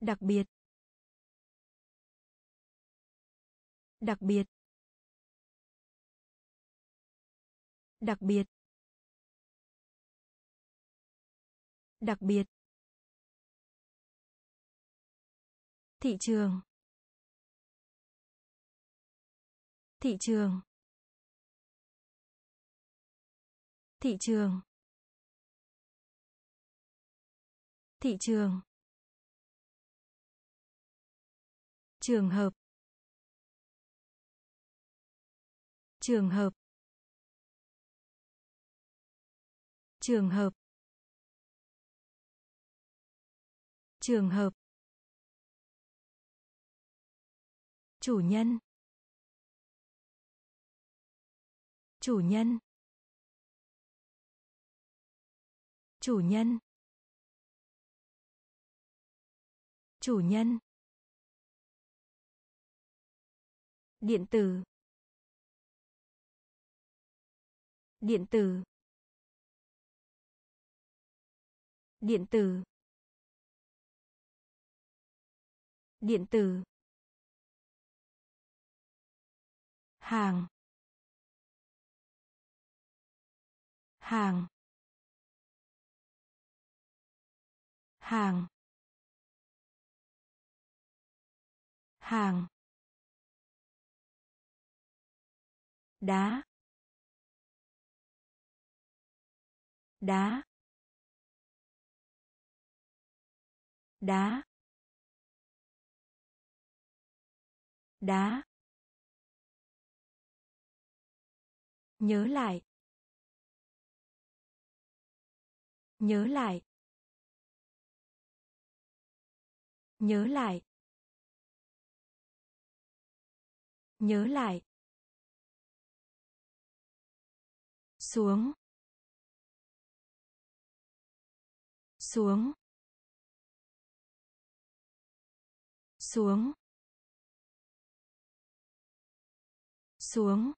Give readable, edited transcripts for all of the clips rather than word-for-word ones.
Đặc biệt. Đặc biệt. Đặc biệt. Đặc biệt. Thị trường. Thị trường. Thị trường. Thị trường. Trường hợp. Trường hợp. Trường hợp. Trường hợp. Chủ nhân. Chủ nhân. Chủ nhân. Chủ nhân. Điện tử. Điện tử. Điện tử. Điện tử. Hàng. Hàng. Hàng. Hàng. Đá. Đá. Đá. Đá. Nhớ lại. Nhớ lại. Nhớ lại. Nhớ lại. Xuống. Xuống. Xuống. Xuống.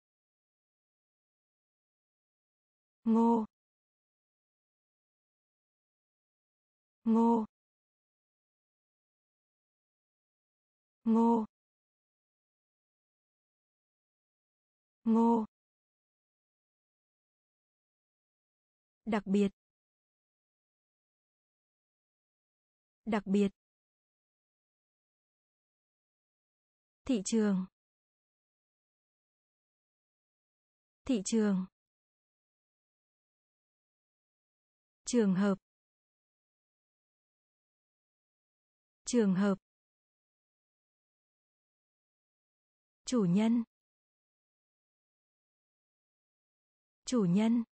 Ngô. Ngô. Ngô. Ngô. Đặc biệt. Đặc biệt. Thị trường. Thị trường. Trường hợp. Trường hợp. Chủ nhân. Chủ nhân.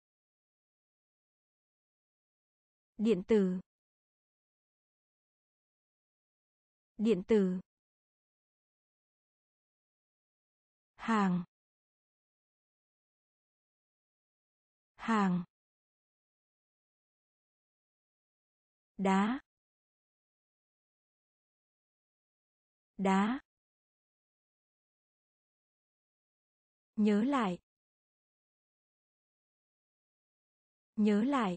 Điện tử. Điện tử. Hàng. Hàng. Đá. Đá. Nhớ lại. Nhớ lại.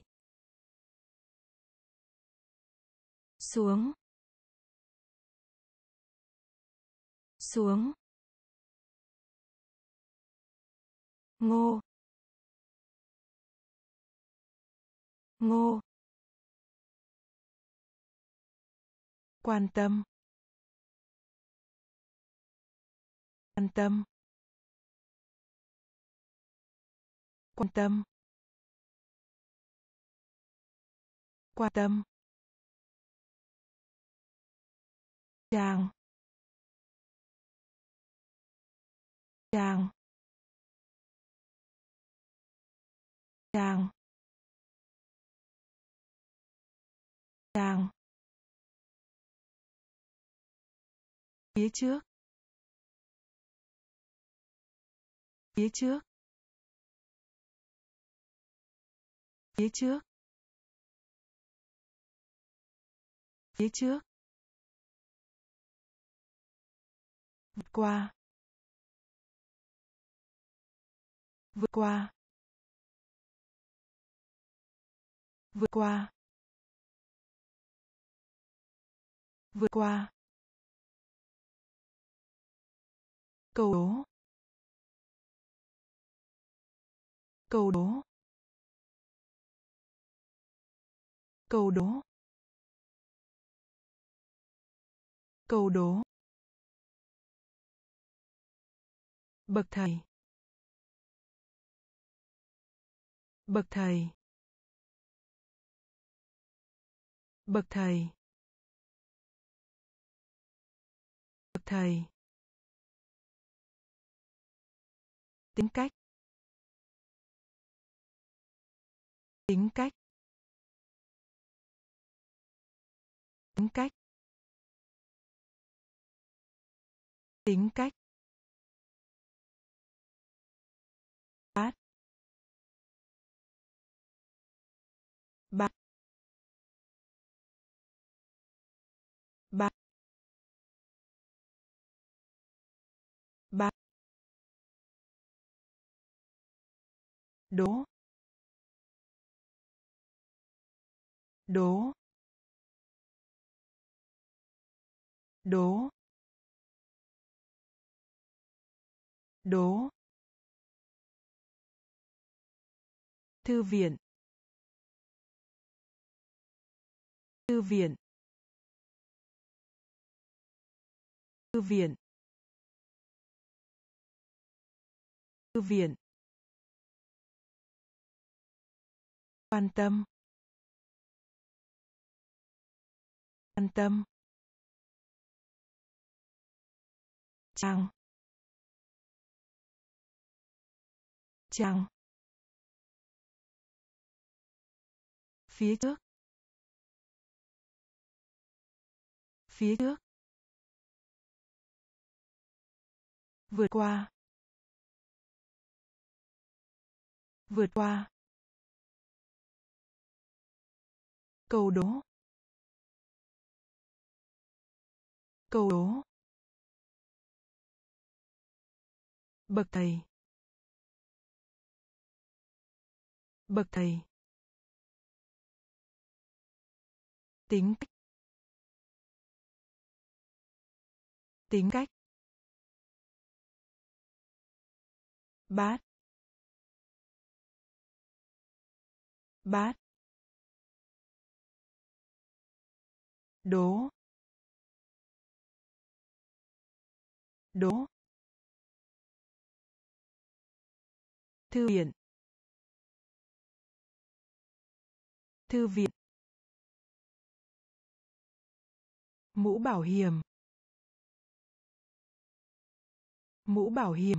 Xuống. Xuống. Ngô. Ngô. Quan tâm. Quan tâm. Quan tâm. Quan tâm. Chàng. Chàng. Chàng. Chàng. Phía trước. Phía trước. Phía trước. Phía trước. Vượt qua. Vượt qua. Vượt qua. vượt qua, câu đố, câu đố, câu đố, câu đố, bậc thầy, bậc thầy, bậc thầy, bậc thầy, tính cách, tính cách, tính cách, tính cách, bát, bát, bát, bát, đố, đố, đố, đố, thư viện, thư viện, thư viện, thư viện, quan tâm, quan tâm, trang, trang, phía trước, phía trước, vượt qua, vượt qua, câu đố, câu đố, bậc thầy, bậc thầy, tính cách, tính cách, bát, bát, đố, đố, thư viện, thư viện, mũ bảo hiểm, mũ bảo hiểm,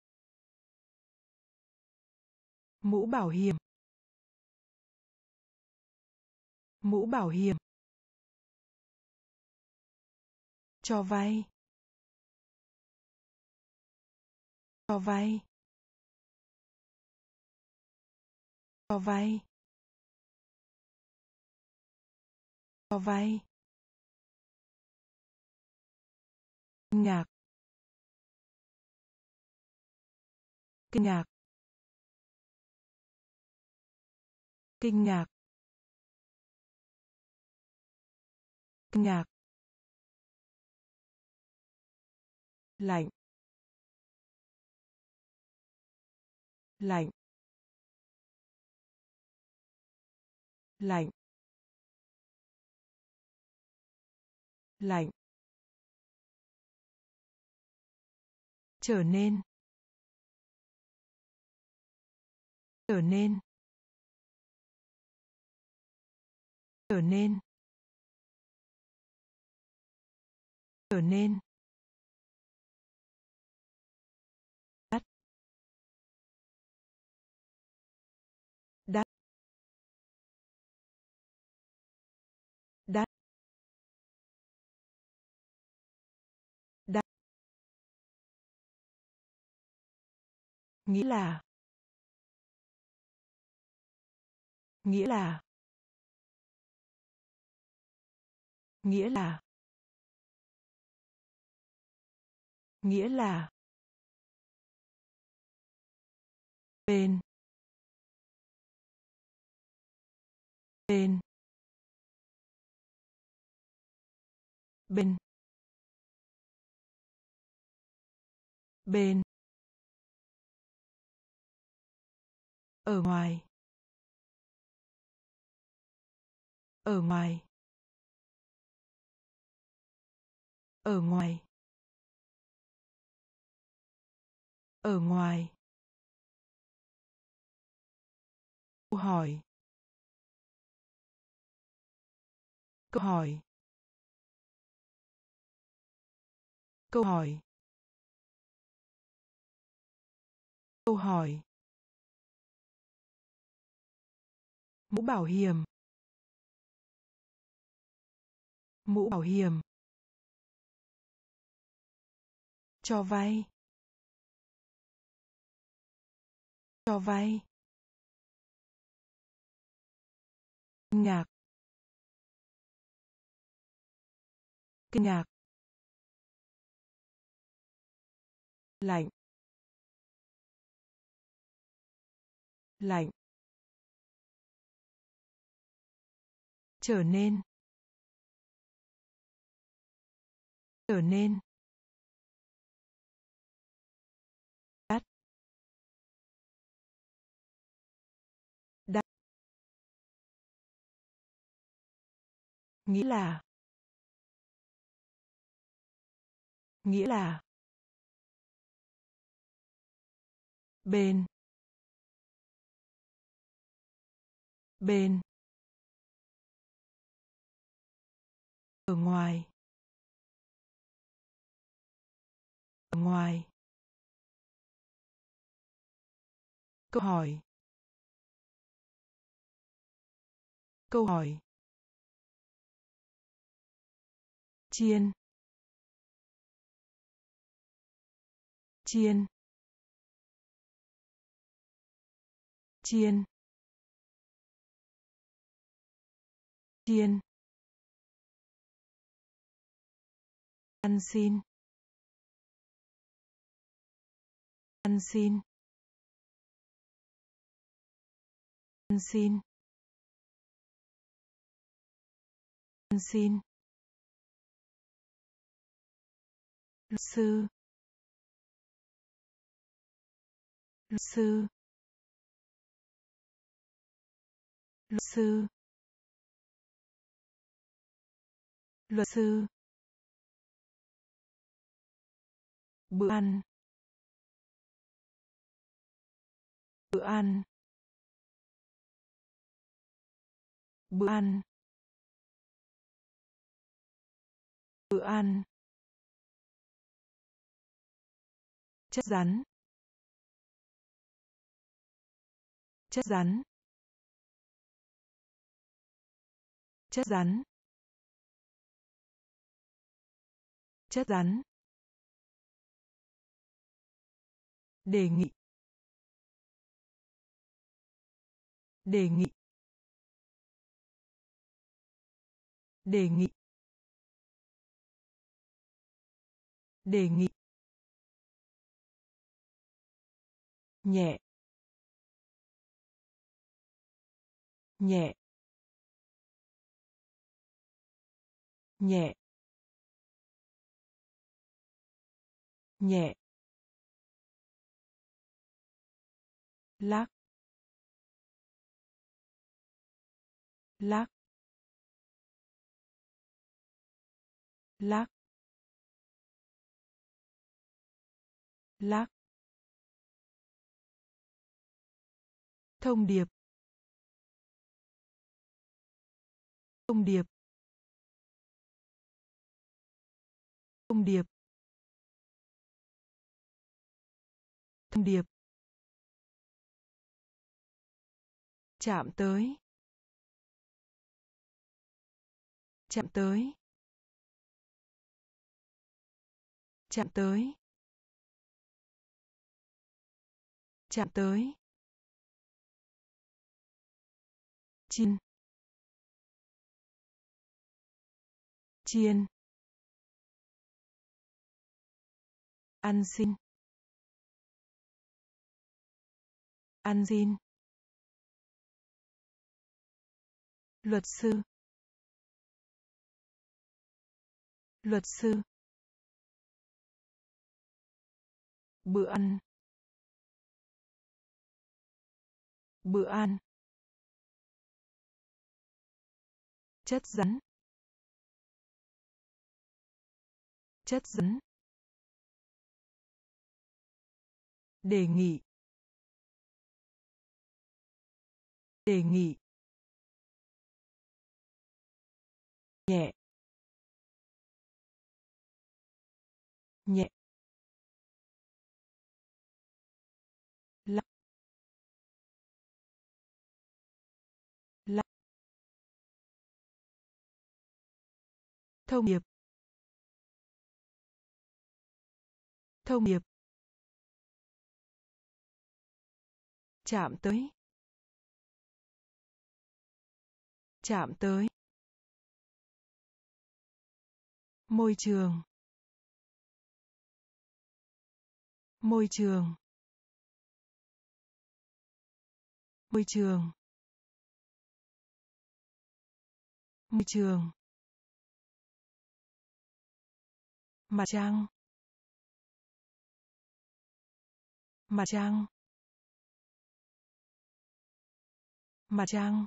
mũ bảo hiểm, mũ bảo hiểm, cho vay, cho vay, cho vay, cho vay, kinh ngạc, kinh ngạc, kinh ngạc, kinh ngạc, lạnh, lạnh, lạnh, lạnh, trở nên, trở nên, trở nên, trở nên, đắt, đắt, đắt, đắt, nghĩa là, nghĩa là, nghĩa là, nghĩa là, bên, bên, bên, bên, ở ngoài, ở ngoài, ở ngoài, ở ngoài. Câu hỏi, câu hỏi, câu hỏi, câu hỏi. Mũ bảo hiểm, mũ bảo hiểm. Cho vay, cho vay. Kinh ngạc, kinh ngạc. Lạnh, lạnh. Trở nên, trở nên. Đắt, đắt. Nghĩa là, nghĩa là. Bên, bên. Ở ngoài, ở ngoài. Câu hỏi, câu hỏi. Chiên, chiên, chiên, chiên. Ăn xin, ăn xin, ăn xin, ăn xin. Luật sư, luật sư, luật sư, luật sư. Bữa ăn, bữa ăn, bữa ăn, bữa ăn. Chất rắn, chất rắn, chất rắn, chất rắn. Đề nghị, đề nghị, đề nghị, đề nghị. Nhẹ, nhẹ, nhẹ, nhẹ. Lắc, lắc, lắc, lắc. Thông điệp, thông điệp, thông điệp, thông điệp. Chạm tới, chạm tới, chạm tới, chạm tới. Chiên, chiên. Ăn xin, ăn xin. Luật sư, luật sư, bữa ăn, bữa ăn, chất rắn, chất rắn, đề nghị, đề nghị, nhẹ, nhẹ, lắc, lắc, thông điệp, thông điệp, chạm tới, chạm tới, môi trường, môi trường, môi trường, môi trường, mặt trăng, mặt trăng, mặt trăng,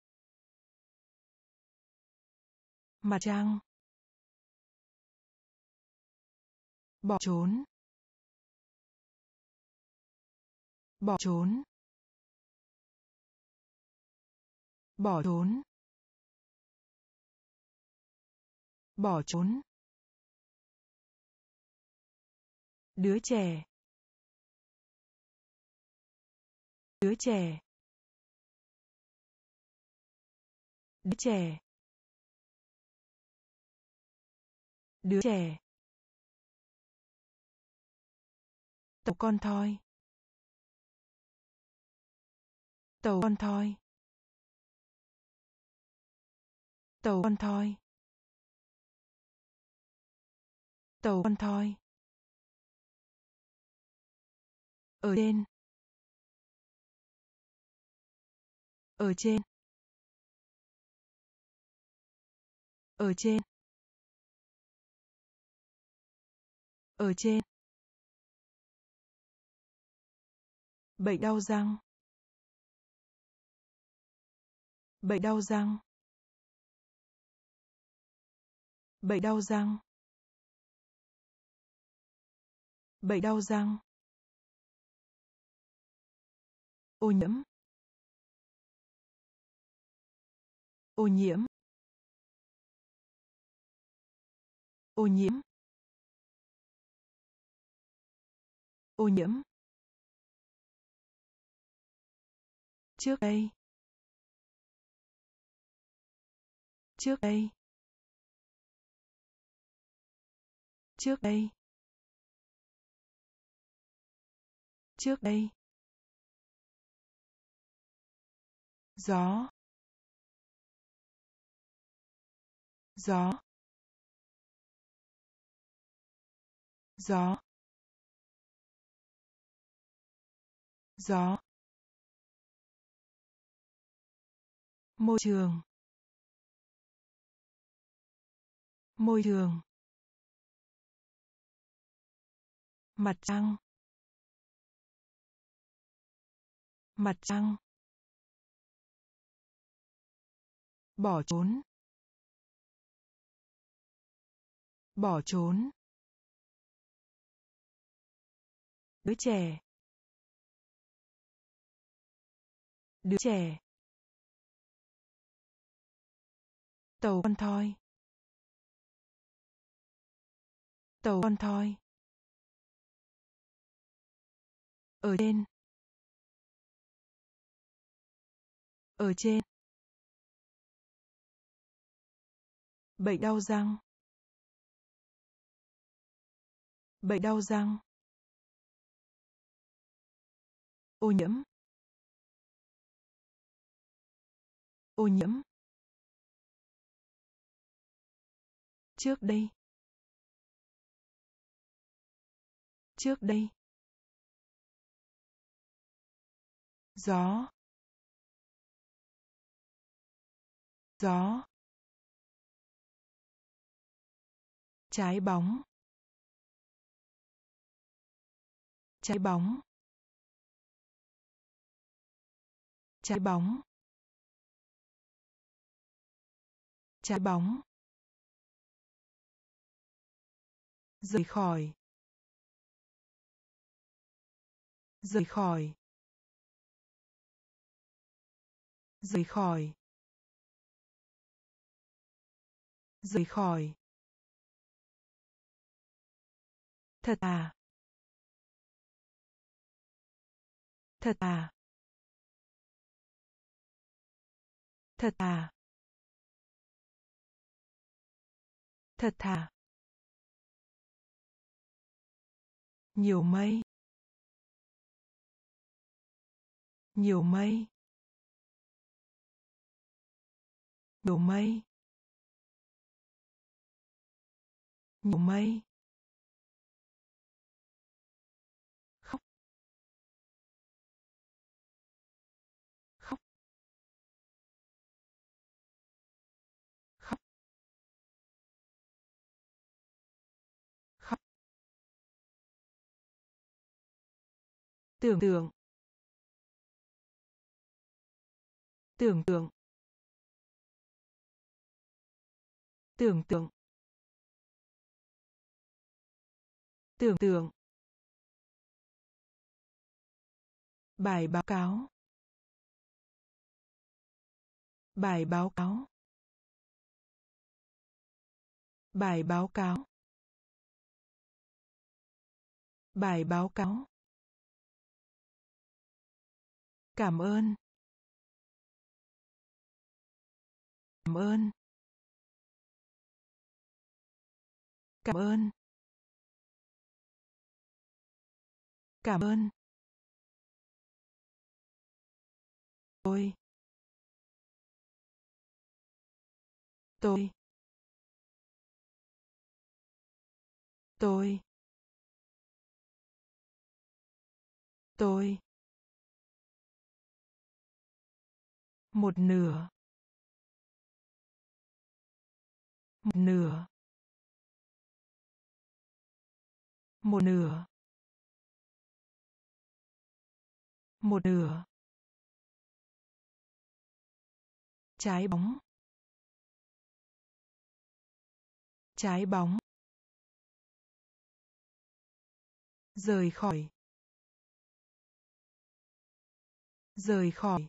mặt trăng, bỏ trốn, bỏ trốn, bỏ trốn, bỏ trốn, đứa trẻ, đứa trẻ, đứa trẻ, đứa trẻ, tàu con thoi, tàu con thoi, tàu con thoi, tàu con thoi, ở trên, ở trên, ở trên, ở trên, bệnh đau răng, bệnh đau răng, bệnh đau răng, bệnh đau răng, ô nhiễm, ô nhiễm, ô nhiễm, ô nhiễm, trước đây, trước đây, trước đây, trước đây, gió, gió, gió, gió, môi trường, môi trường, mặt trăng, mặt trăng, bỏ trốn, bỏ trốn, đứa trẻ, đứa trẻ, tàu con thoi, tàu con thoi, ở trên, ở trên, bệnh đau răng, bệnh đau răng, ô nhiễm, ô nhiễm, trước đây, trước đây, gió, gió, Trái bóng. Trái bóng. Trái bóng. Trái bóng. Rời khỏi. Rời khỏi. Rời khỏi. Rời khỏi. Thật à. Thật à. Thật à. Thật thà. Nhiều mây. Nhiều mây. Nhiều mây. Nhiều mây. Khóc. Khóc. Khóc. Khóc. Tưởng tượng. Tưởng tượng. Tưởng tượng. Tưởng tượng. Bài báo cáo. Bài báo cáo. Bài báo cáo. Bài báo cáo. Cảm ơn. Cảm ơn. Cảm ơn. Cảm ơn. Tôi. Tôi. Tôi. Tôi. Một nửa. Một nửa. Một nửa. Một nửa. Trái bóng. Trái bóng. Rời khỏi. Rời khỏi.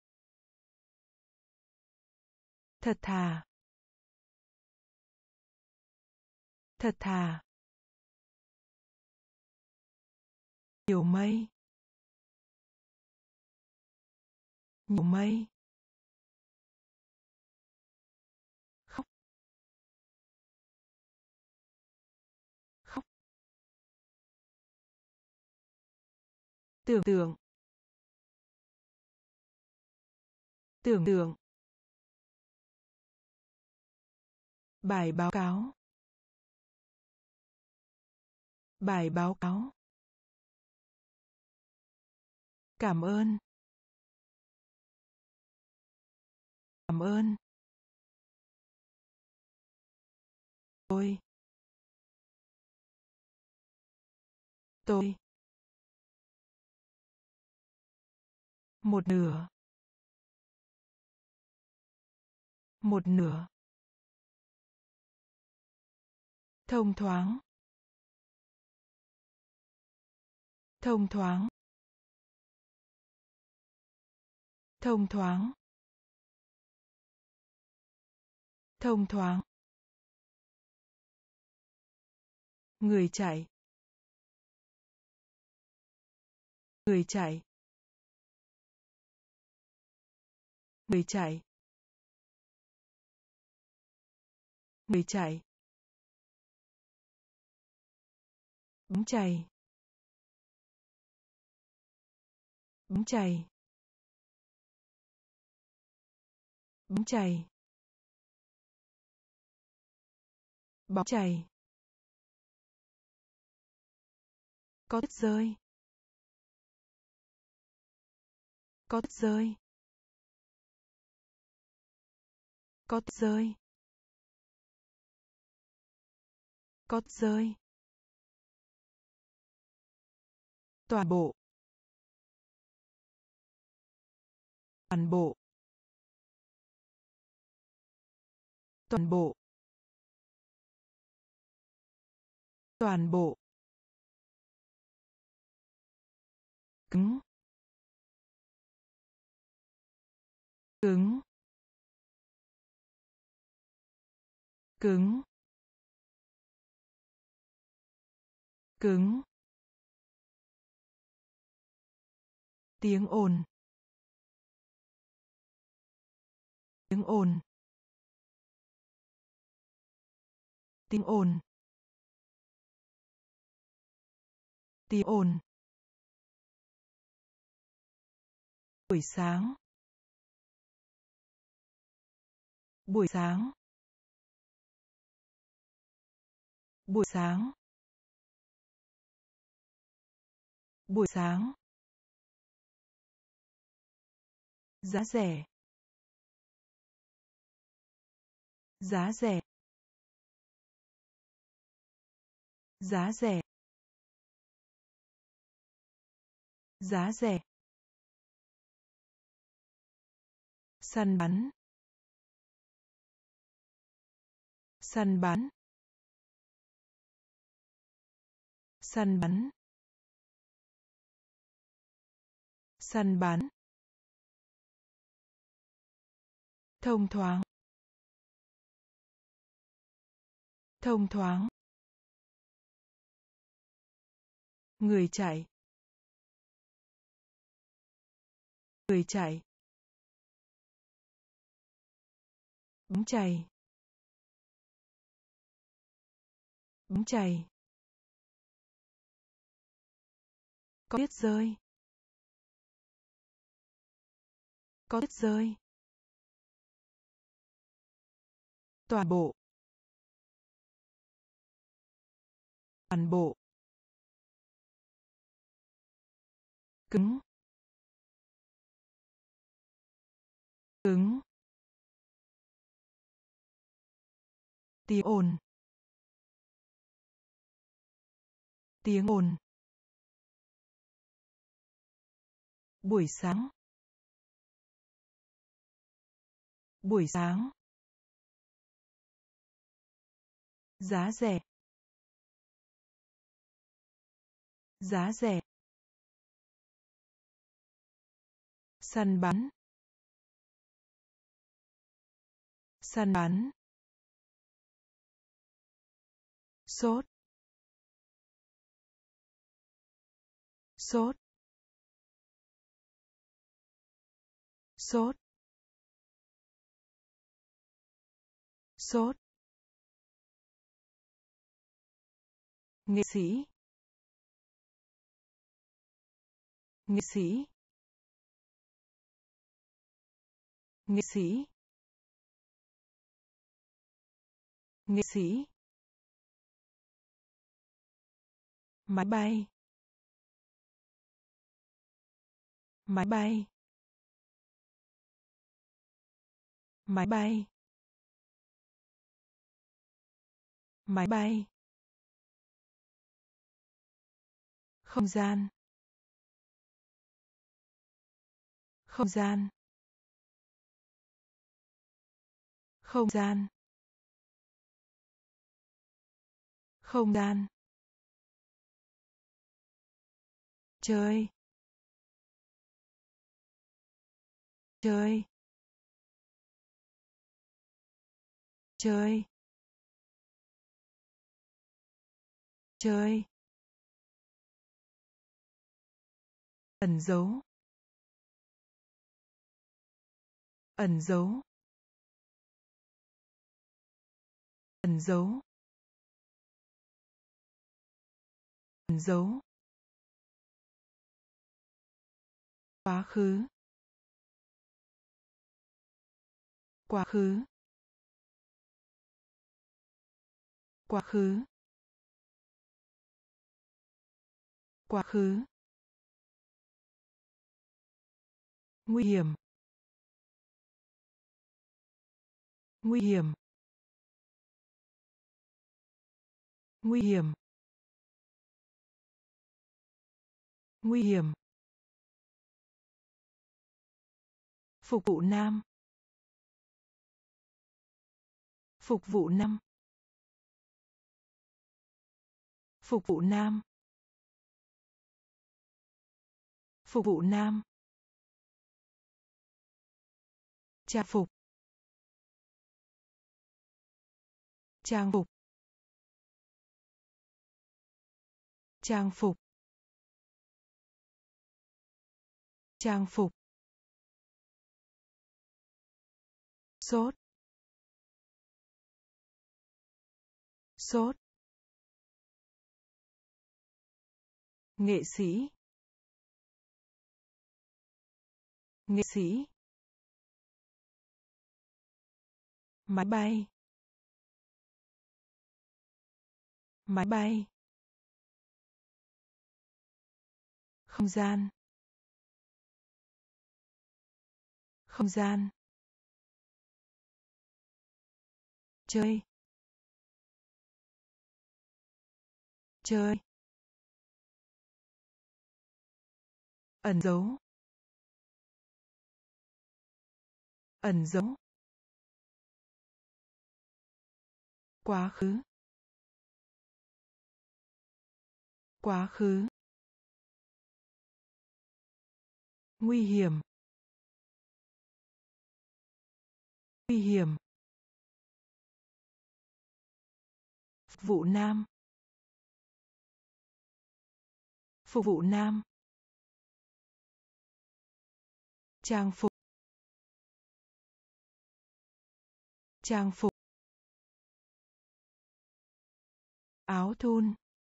Thật thà. Thật thà. Nhiều mây. Nhiều mây. Khóc. Khóc. Tưởng tượng. Tưởng tượng. Bài báo cáo. Bài báo cáo. Cảm ơn. Cảm ơn. Tôi. Tôi. Một nửa. Một nửa. Thông thoáng. Thông thoáng. Thông thoáng. Thông thoáng. Người chạy. Người chạy. Người chạy. Người chạy. Bóng chày. Bóng chày. Bóng chày. Bóng chày. Có tuyết rơi. Có tuyết rơi. Có tuyết rơi. Có rơi. Toàn bộ. Toàn bộ. Toàn bộ. Toàn bộ. Cứng. Cứng. Cứng. Cứng. Tiếng ồn. Tiếng ồn. Tiếng ồn. Tiếng ồn. Buổi sáng. Buổi sáng. Buổi sáng. Buổi sáng. Giá rẻ. Giá rẻ. Giá rẻ. Giá rẻ. Săn bắn. Săn bắn. Săn bắn. Săn bắn. Thông thoáng. Thông thoáng. Người chạy. Người chạy. Bóng chày. Bóng chày. Có tuyết rơi. Có tuyết rơi. Toàn bộ. Toàn bộ. Cứng. Cứng. Tiếng ồn. Tiếng ồn. Buổi sáng. Buổi sáng. Giá rẻ. Giá rẻ. Săn bắn. Săn bắn. Sốt. Sốt. Sốt. Sốt. Nghệ sĩ. Nghệ sĩ. Nghệ sĩ. Nghệ sĩ. Máy bay. Máy bay. Máy bay. Máy bay. Không gian. Không gian. Không gian. Không gian. Chơi. Chơi. Chơi. Chơi. Ẩn dấu. Ẩn dấu. Ẩn dấu. Ẩn dấu. Quá khứ. Quá khứ. Quá khứ. Quá khứ. Nguy hiểm. Nguy hiểm. nguy hiểm, nguy hiểm, phục vụ nam, phục vụ nam, phục vụ nam, phục vụ nam, trang phục, trang phục, trang phục, trang phục, sốt, sốt, nghệ sĩ, nghệ sĩ, máy bay, máy bay, không gian, không gian, chơi, chơi, ẩn dấu, ẩn dấu, quá khứ, quá khứ, nguy hiểm, nguy hiểm, phục vụ nam, phục vụ nam, trang phục, trang phục, áo thun,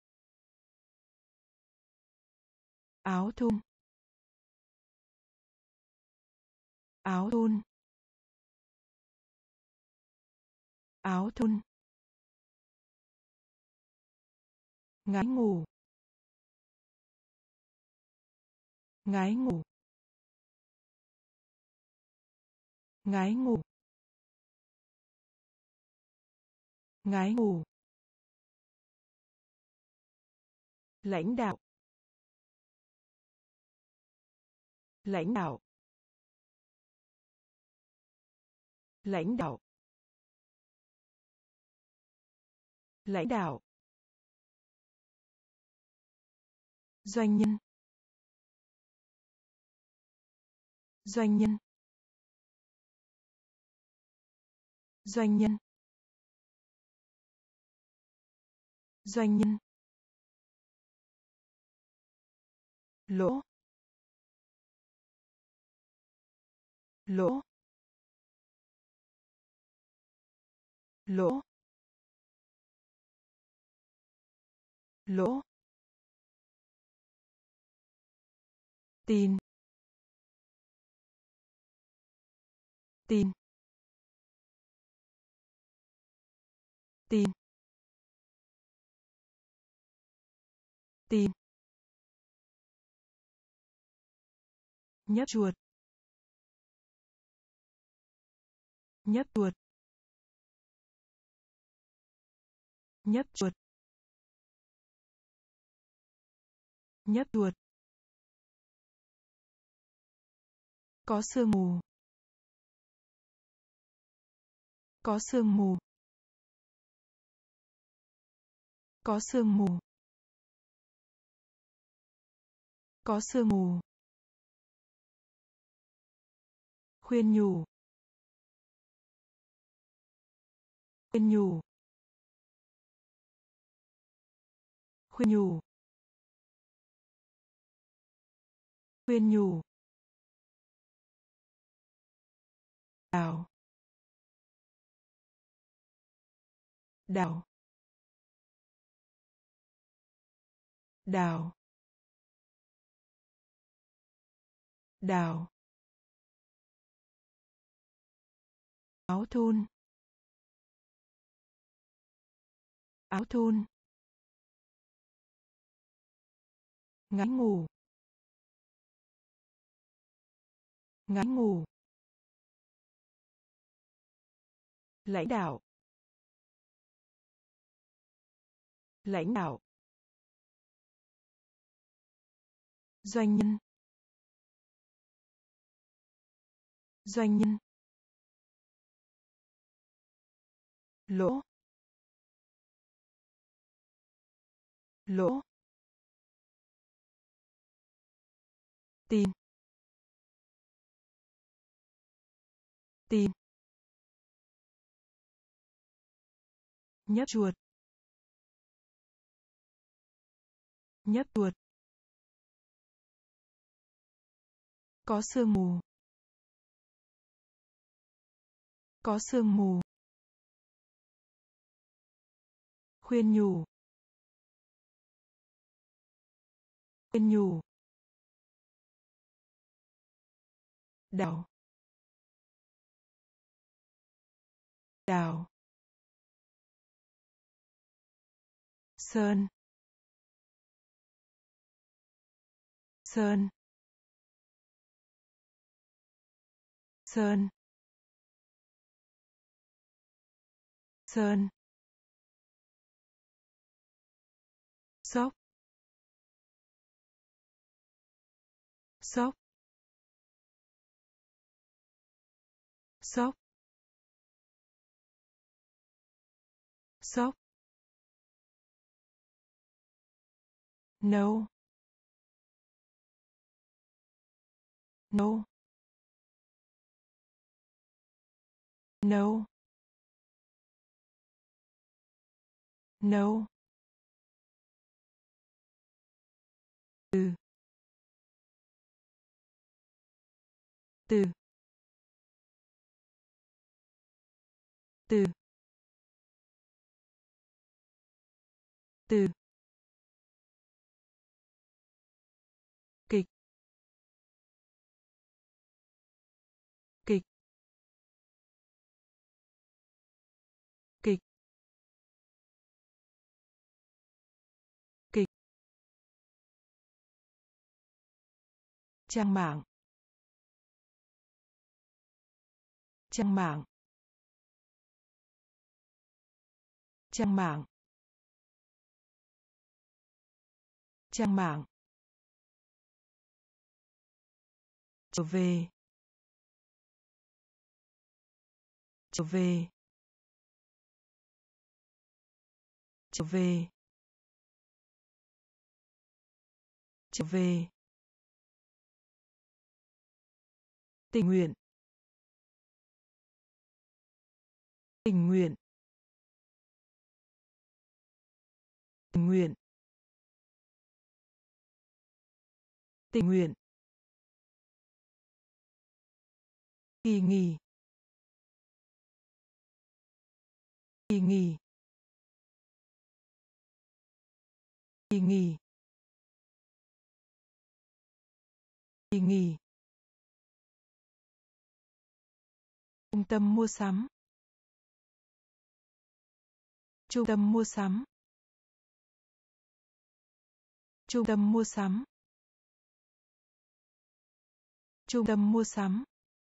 áo thun, áo thun, áo thun, ngái ngủ, ngái ngủ, ngái ngủ, ngái ngủ, lãnh đạo, lãnh đạo, lãnh đạo, lãnh đạo, doanh nhân, doanh nhân, doanh nhân, doanh nhân, lỗ, lỗ, lỗ, lỗ, tin, tin, tin, tin, nhấp chuột, nhấp chuột, nhấp chuột, nhấp chuột, có sương mù, có sương mù, có sương mù, có sương mù, khuyên nhủ, khuyên nhủ, khuyên nhủ, khuyên nhủ, đào, đào, đào, đào, áo thun, áo thun, ngái ngủ, ngái ngủ, lãnh đạo, lãnh đạo, doanh nhân, doanh nhân, lỗ, lỗ, tin, tin, nhấp chuột, nhấp chuột, có sương mù, có sương mù, khuyên nhủ, khuyên nhủ, đào, đào, sơn, sơn, sơn, sơn, sốc, sốc, sốc, sốc, nấu, nấu, nấu, nấu, từ, từ, từ, từ, kịch, kịch, kịch, kịch, trang mạng, trang mạng, trang mạng, trang mạng, trở về, trở về, trở về, trở về, tình nguyện, tình nguyện, tình nguyện, tình nguyện, kỳ nghỉ, kỳ nghỉ, kỳ nghỉ, kỳ nghỉ, trung tâm mua sắm, trung tâm mua sắm, trung tâm mua sắm, trung tâm mua sắm,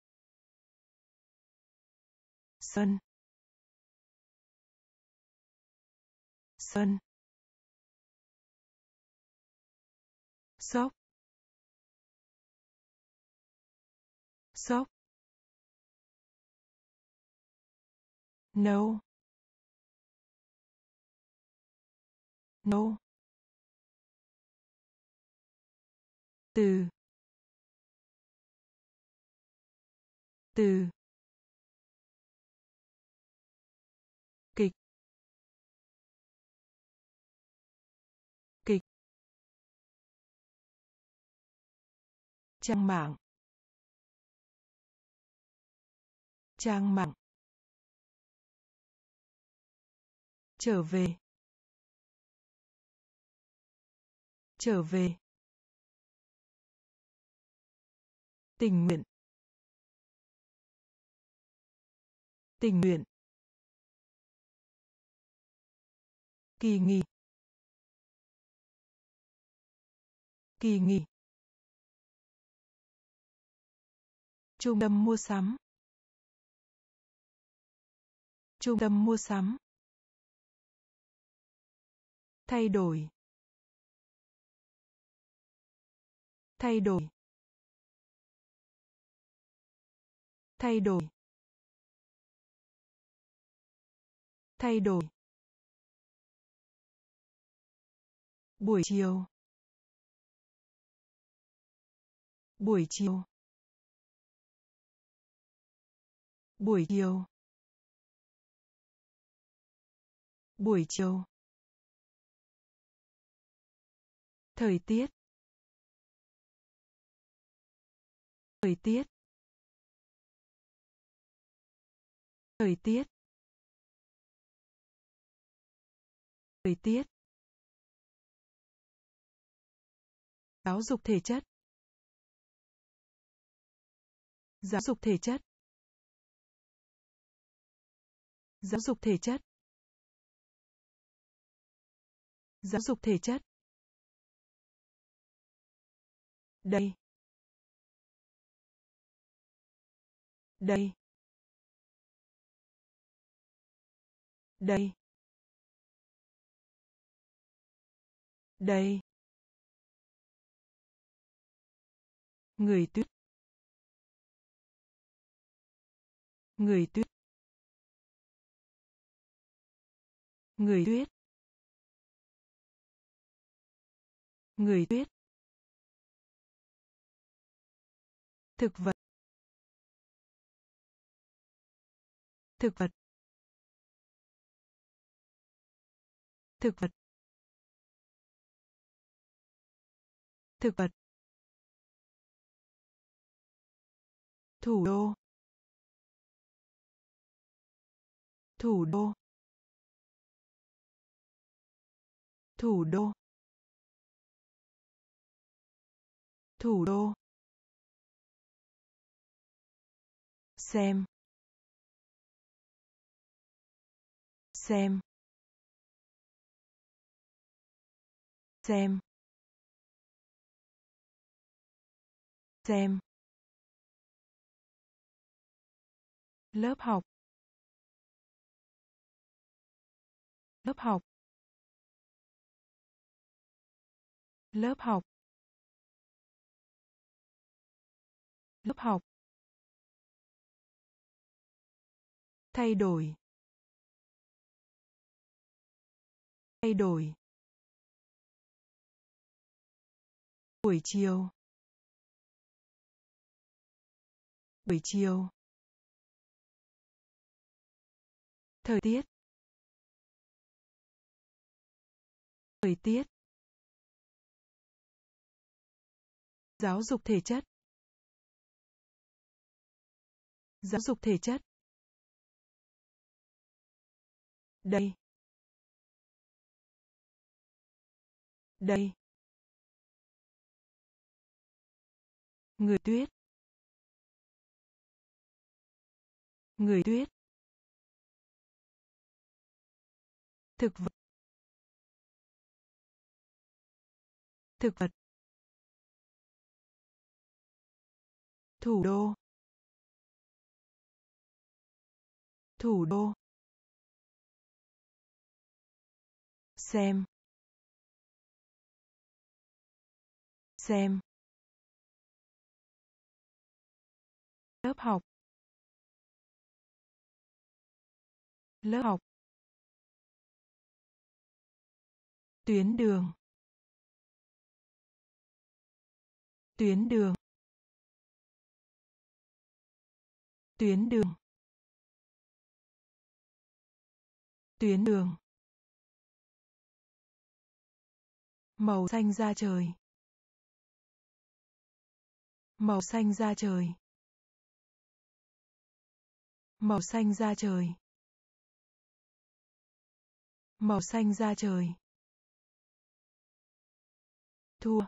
sơn, sơn, sốc, sốc, nấu, nấu, từ, từ, kịch, kịch, trang mạng, trang mạng, trở về, trở về, tình nguyện, tình nguyện, kỳ nghỉ, kỳ nghỉ, trung tâm mua sắm, trung tâm mua sắm, thay đổi, thay đổi, thay đổi, thay đổi, buổi chiều, buổi chiều, buổi chiều, buổi chiều, thời tiết, thời tiết, thời tiết, thời tiết, giáo dục thể chất, giáo dục thể chất, giáo dục thể chất, giáo dục thể chất, đây, đây, đây, đây, người tuyết, người tuyết, người tuyết, người tuyết, thực vật, thực vật, thực vật, thực vật, thủ đô, thủ đô, thủ đô, thủ đô, xem, xem, xem, xem, lớp học, lớp học, lớp học, lớp học, thay đổi, thay đổi, buổi chiều, buổi chiều, thời tiết, thời tiết, giáo dục thể chất, giáo dục thể chất, đây, đây, người tuyết, người tuyết, thực vật, thực vật, thủ đô, thủ đô, xem, xem, lớp học, lớp học, tuyến đường, tuyến đường, tuyến đường, tuyến đường, màu xanh da trời, màu xanh da trời, màu xanh da trời, màu xanh da trời, thua,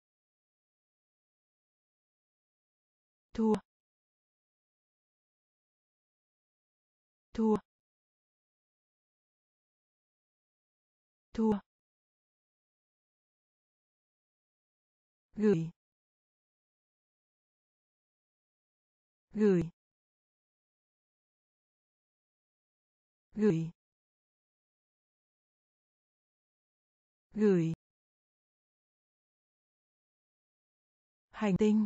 thua, thua, thua, gửi, gửi, gửi, gửi, hành tinh,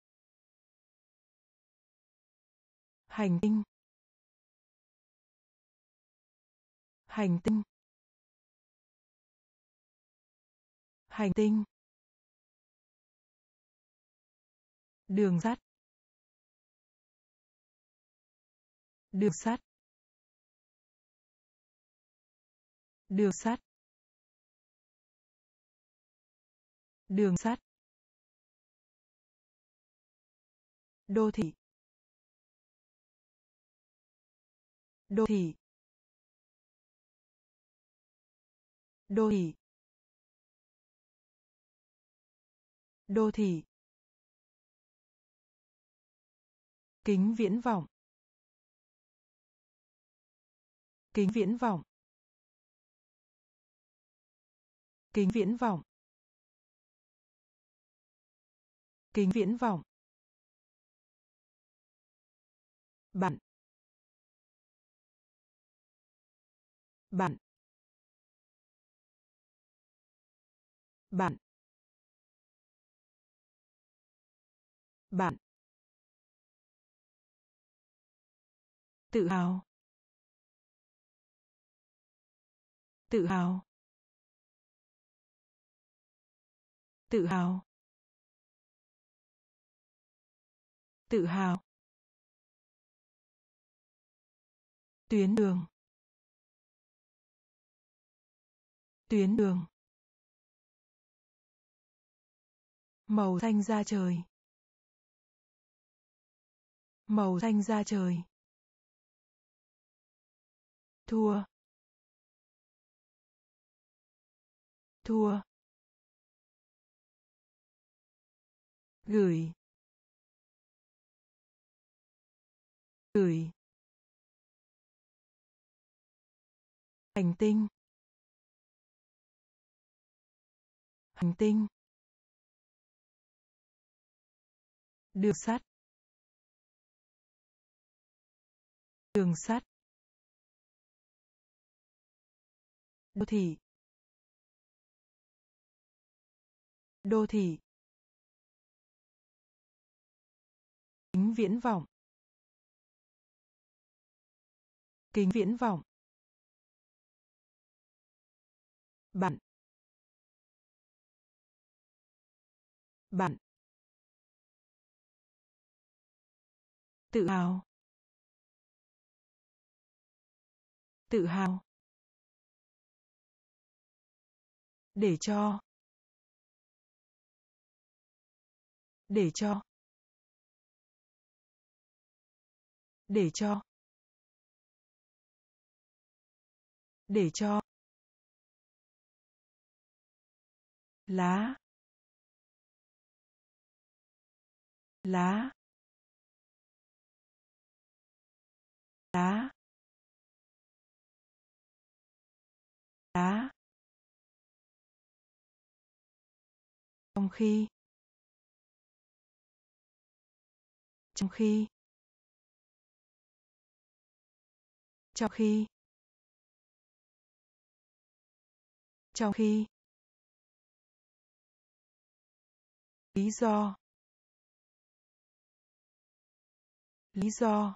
hành tinh, hành tinh, hành tinh, đường sắt, đường sắt, đường sắt, đường sắt, đô thị, đô thị, đô thị, đô thị, kính viễn vọng, kính viễn vọng, kính viễn vọng, kính viễn vọng, bạn, bạn, bạn, bạn, tự hào, tự hào, tự hào, tự hào, tuyến đường, tuyến đường, màu xanh da trời, màu xanh da trời, thua, thua, gửi, gửi, hành tinh, hành tinh, đường sắt, đường sắt, đô thị, đô thị, kính viễn vọng, kính viễn vọng, bạn, bạn, tự hào, tự hào, để cho, để cho, để cho, để cho, lá, lá, lá, lá, trong khi, trong khi, trong khi, trong khi, lý do, lý do,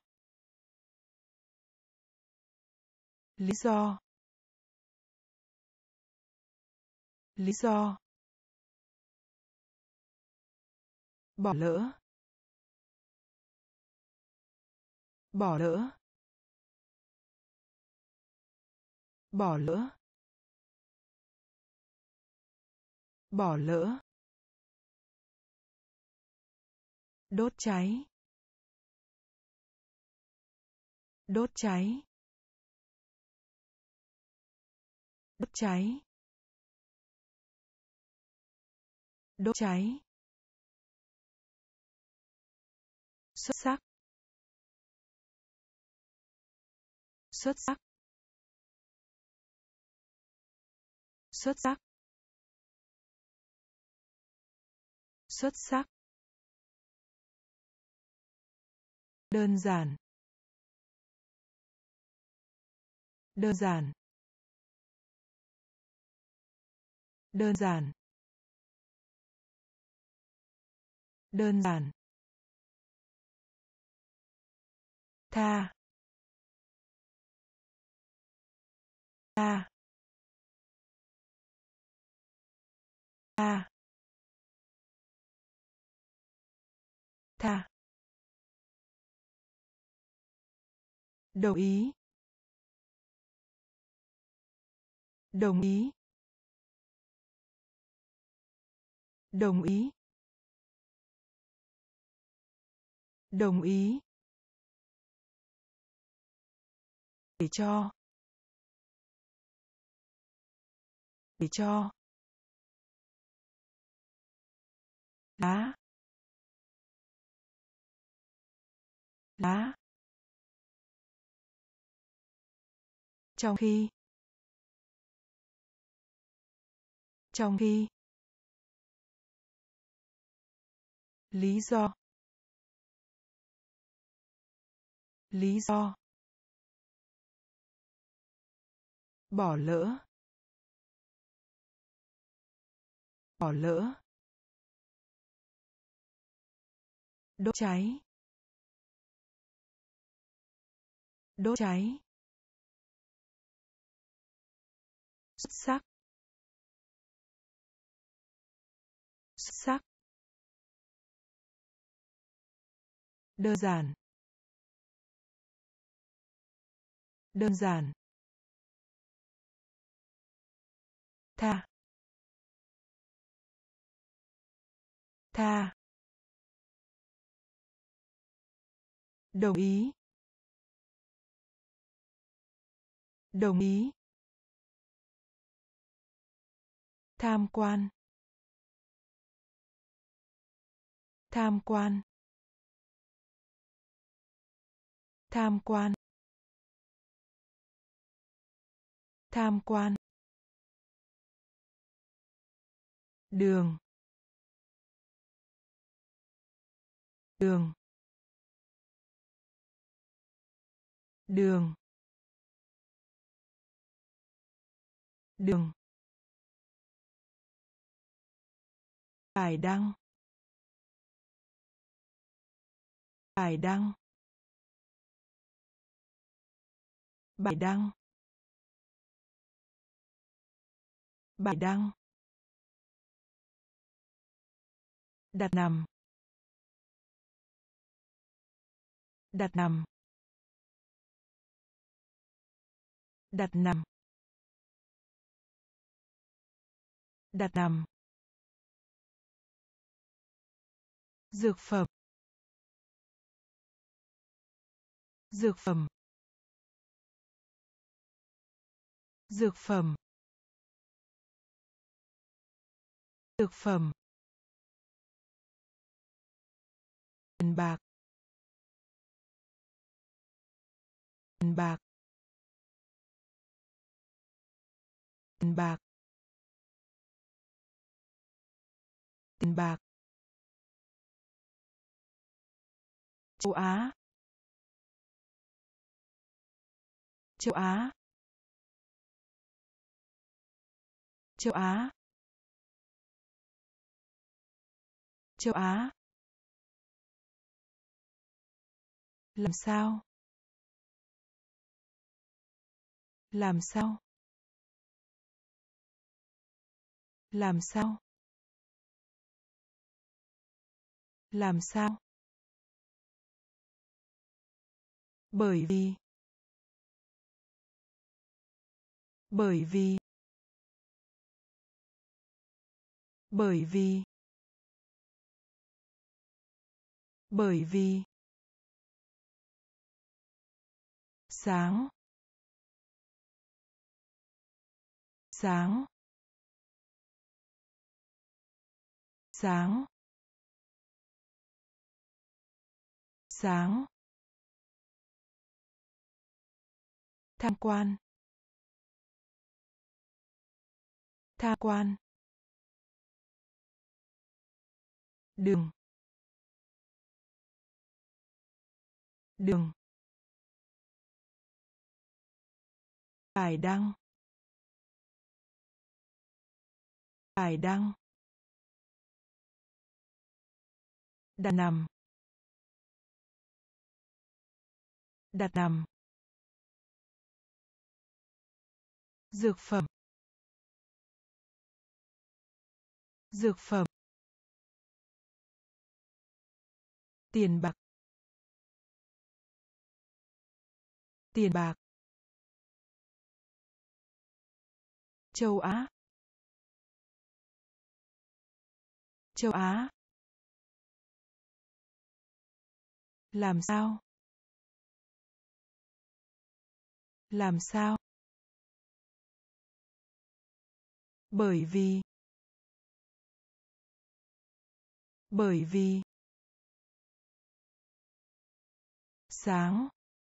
lý do, lý do, bỏ lỡ, bỏ lỡ, bỏ lỡ, bỏ lỡ, đốt cháy, đốt cháy, đốt cháy, đốt cháy, xuất sắc, xuất sắc, xuất sắc, xuất sắc, đơn giản, đơn giản, Đơn giản. Đơn giản. Tha. Tha. Tha. Tha. Đồng ý. Đồng ý. Đồng ý. Đồng ý. Để cho. Để cho. Lá. Lá. Trong khi. Trong khi. Lý do. Lý do. Bỏ lỡ. Bỏ lỡ. Đốt cháy. Đốt cháy. Xuất sắc. Xuất sắc. Đơn giản. Đơn giản. Tha. Tha. Đồng ý. Đồng ý. Tham quan. Tham quan. Tham quan. Tham quan. Đường. Đường. Đường. Đường. Bài đăng. Bài đăng. Bài đăng. Bài đăng. Đặt nằm. Đặt nằm. Đặt nằm. Đặt nằm. Dược phẩm. Dược phẩm. Dược phẩm. Dược phẩm. Tiền bạc. Tiền bạc. Tiền bạc. Tiền bạc. Châu Á. Châu Á. Châu Á. Châu Á. Làm sao? Làm sao? Làm sao? Làm sao? Bởi vì. Bởi vì. Bởi vì. Bởi vì. Sáng. Sáng. Sáng. Sáng. Tham quan. Tham quan. Đường. Đường. Bài đăng. Bài đăng. Đặt nằm. Đặt nằm. Dược phẩm. Dược phẩm. Tiền bạc. Tiền bạc. Châu Á. Châu Á. Làm sao? Làm sao? Bởi vì. Bởi vì. Sáng.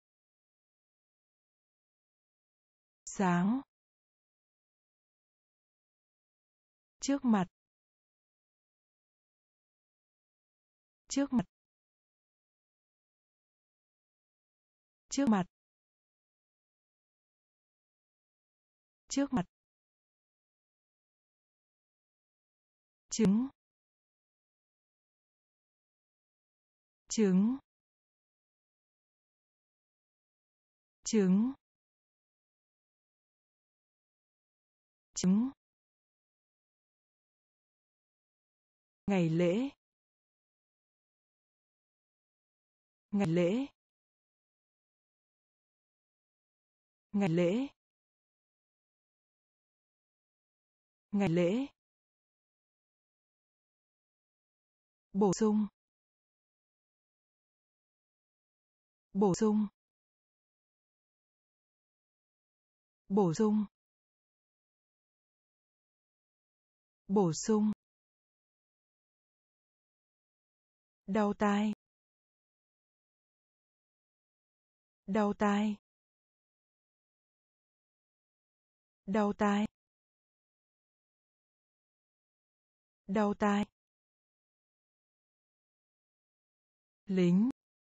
Sáng. Trước mặt. Trước mặt. Trước mặt. Trước mặt. Trứng. Trứng. Trứng. Trứng. Ngày lễ. Ngày lễ. Ngày lễ. Ngày lễ. Bổ sung. Bổ sung. Bổ sung. Bổ sung. Đau tai. Đau tai. Đau tai. Đau tai. Lính.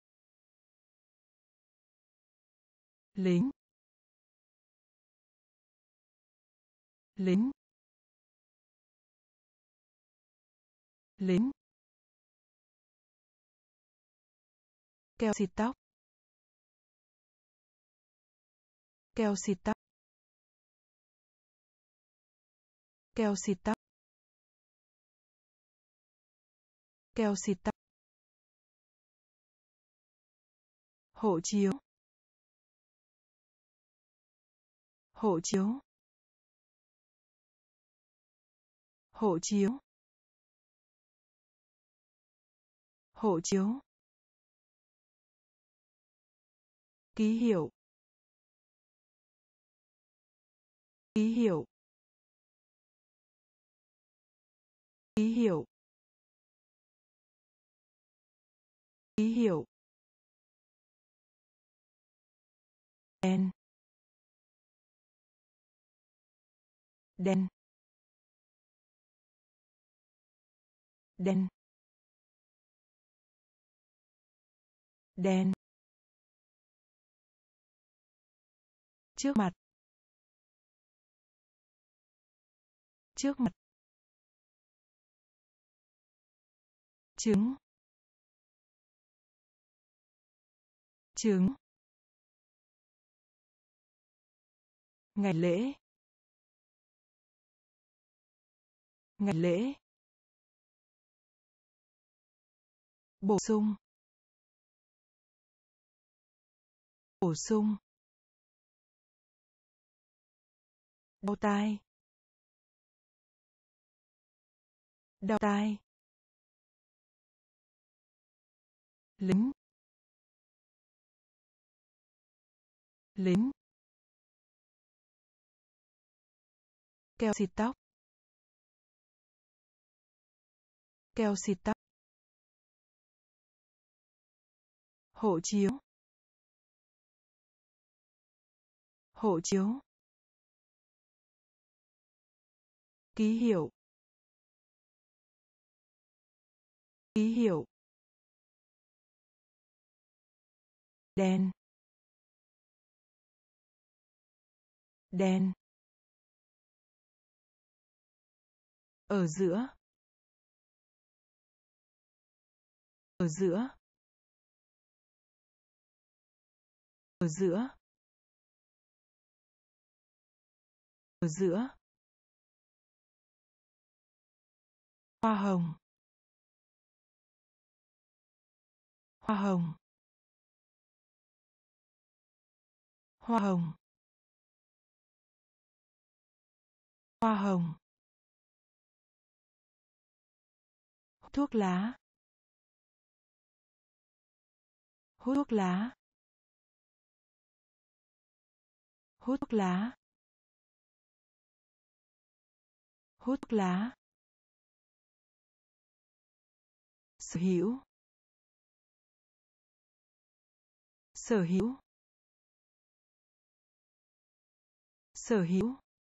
Lính. Lính. Lính. Keo xịt tóc. Keo xịt tóc. Keo xịt tóc. Keo xịt tóc. Hộ chiếu. Hộ chiếu. Hộ chiếu. Hộ chiếu. Ký hiệu. Ký hiệu. Ký hiệu. Ký hiệu. Đen. Đen. Đen. Đen. Trước mặt. Trước mặt. Trứng. Trứng. Ngày lễ. Ngày lễ. Bổ sung. Bổ sung. Đau tai. Đau tai. Lính. Lính. Keo xịt tóc. Keo xịt tóc. Hộ chiếu. Hộ chiếu. Ký hiệu. Ký hiệu. Đen. Đen. Ở giữa. Ở giữa. Ở giữa. Ở giữa. Hoa hồng. Hoa hồng. Hoa hồng. Hoa hồng. Thuốc lá. Hút thuốc lá. Hút thuốc lá. Hút thuốc lá. Sở hữu. Sở hữu. Sở hữu.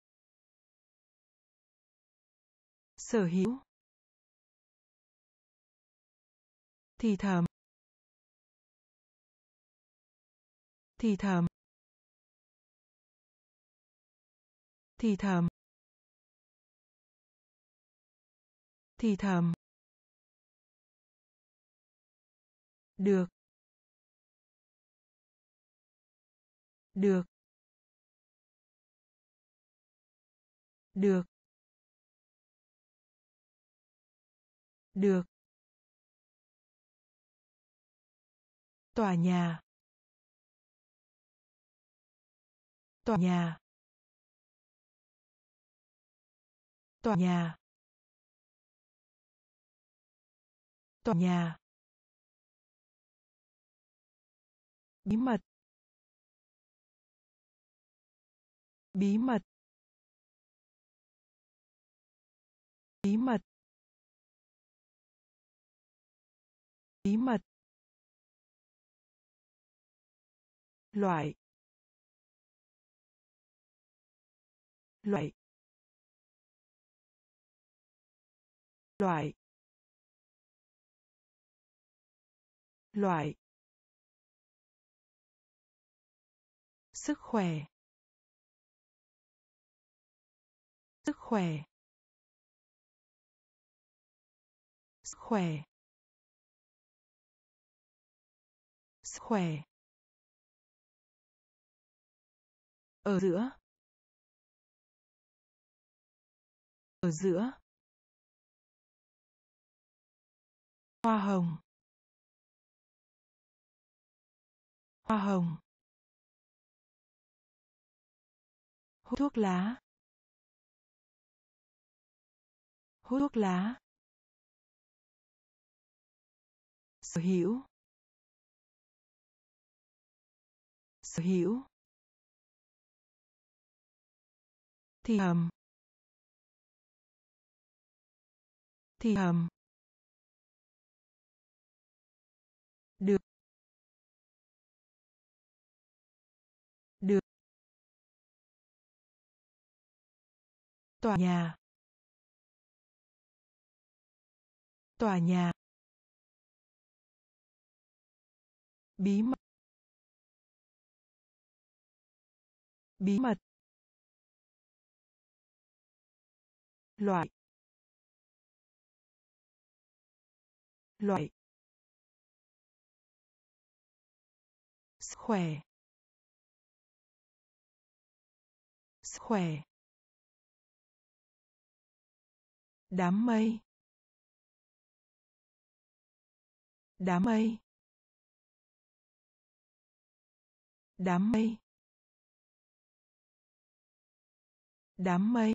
Sở hữu. Thì thầm. Thì thầm. Thì thầm. Thì thầm. Được. Được. Được. Được. Tòa nhà. Tòa nhà. Tòa nhà. Tòa nhà. Bí mật. Bí mật. Bí mật. Bí mật. Loại. Loại. Loại. Loại. Sức khỏe. Sức khỏe. Sức khỏe. Sức khỏe. Ở giữa. Ở giữa. Hoa hồng. Hoa hồng. Hút thuốc lá. Hút thuốc lá. Sở hữu. Sở hữu. Thì thầm. Thì thầm. Được. Được. Tòa nhà. Tòa nhà. Bí mật. Bí mật. Loại. Loại. Sức khỏe. Sức khỏe. Đám mây. Đám mây. Đám mây. Đám mây.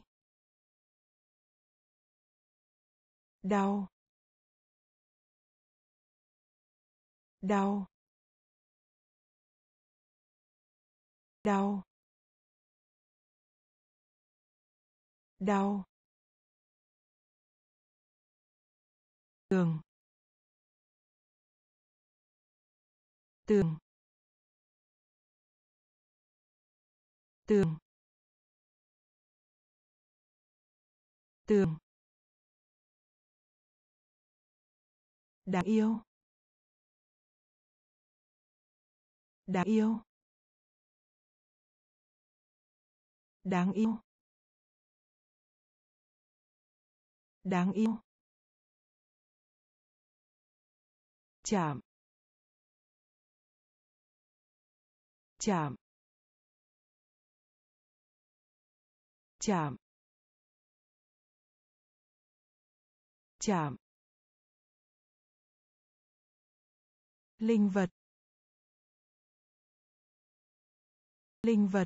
Đau. Đau. Đau. Đau. Tường. Tường. Tường. Tường. Đáng yêu. Đáng yêu. Đáng yêu. Đáng yêu. Chạm. Chạm. Chạm. Chạm. Linh vật. Linh vật.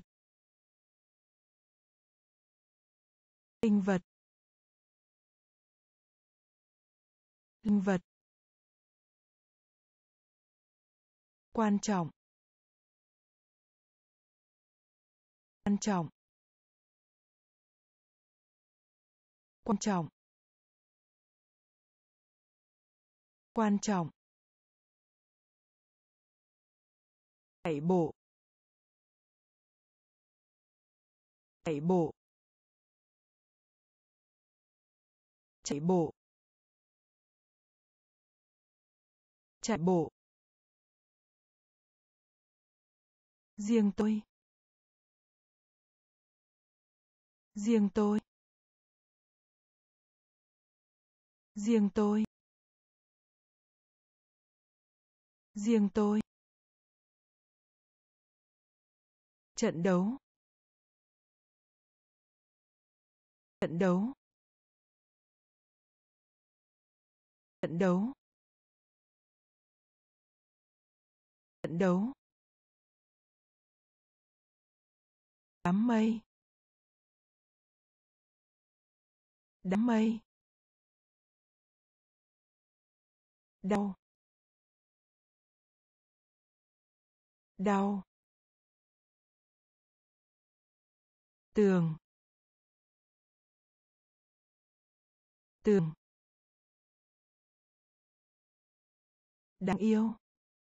Linh vật. Linh vật. Quan trọng. Quan trọng. Quan trọng. Quan trọng. Chạy bộ. Chạy bộ. Chạy bộ. Chạy bộ. Riêng tôi. Riêng tôi. Riêng tôi. Riêng tôi. Trận đấu. Trận đấu. Trận đấu. Trận đấu. Đám mây. Đám mây. Đau. Đau. Tường. Tường. Đáng yêu.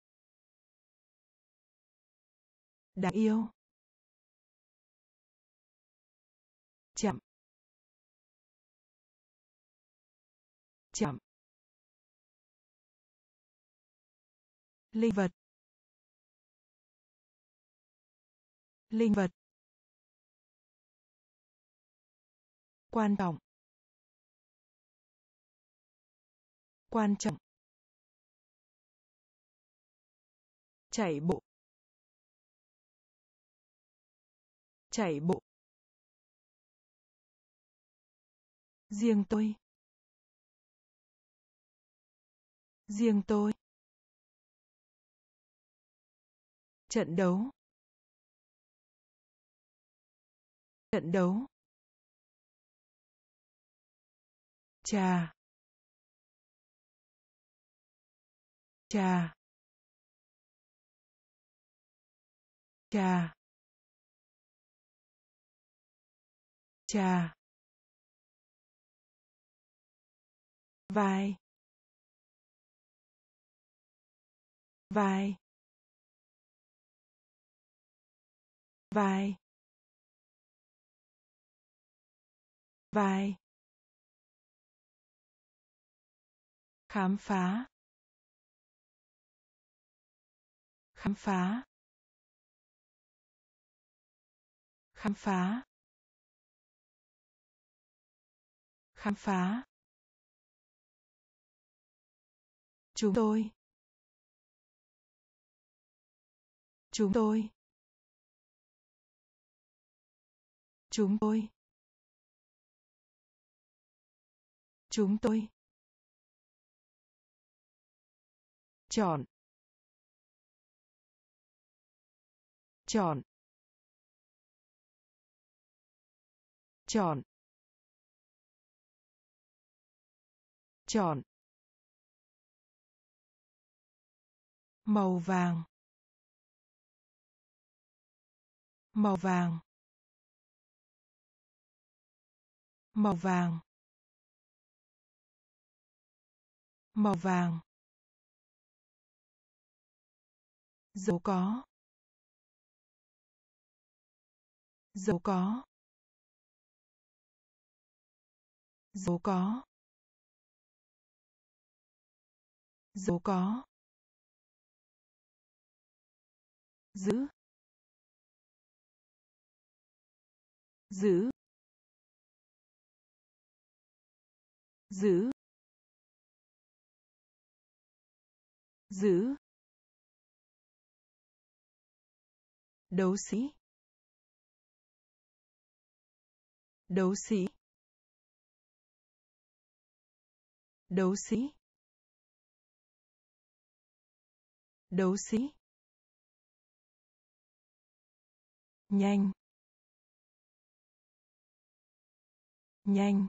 Đáng yêu. Chạm. Chạm. Linh vật. Linh vật. Quan trọng. Quan trọng. Chạy bộ. Chạy bộ. Riêng tôi. Riêng tôi. Trận đấu. Trận đấu. Trà. Trà. Trà. Trà. Vai. Vai. Vai. Vai. Khám phá. Khám phá. Khám phá. Khám phá. Chúng tôi. Chúng tôi. Chúng tôi. Chúng tôi. Chọn. Chọn. Chọn. Chọn. Màu vàng. Màu vàng. Màu vàng. Màu vàng. Dấu có. Dấu có. Dấu có. Dấu có. Giữ. Giữ. giữ, giữ, đấu sĩ, đấu sĩ, đấu sĩ, đấu sĩ, nhanh, nhanh,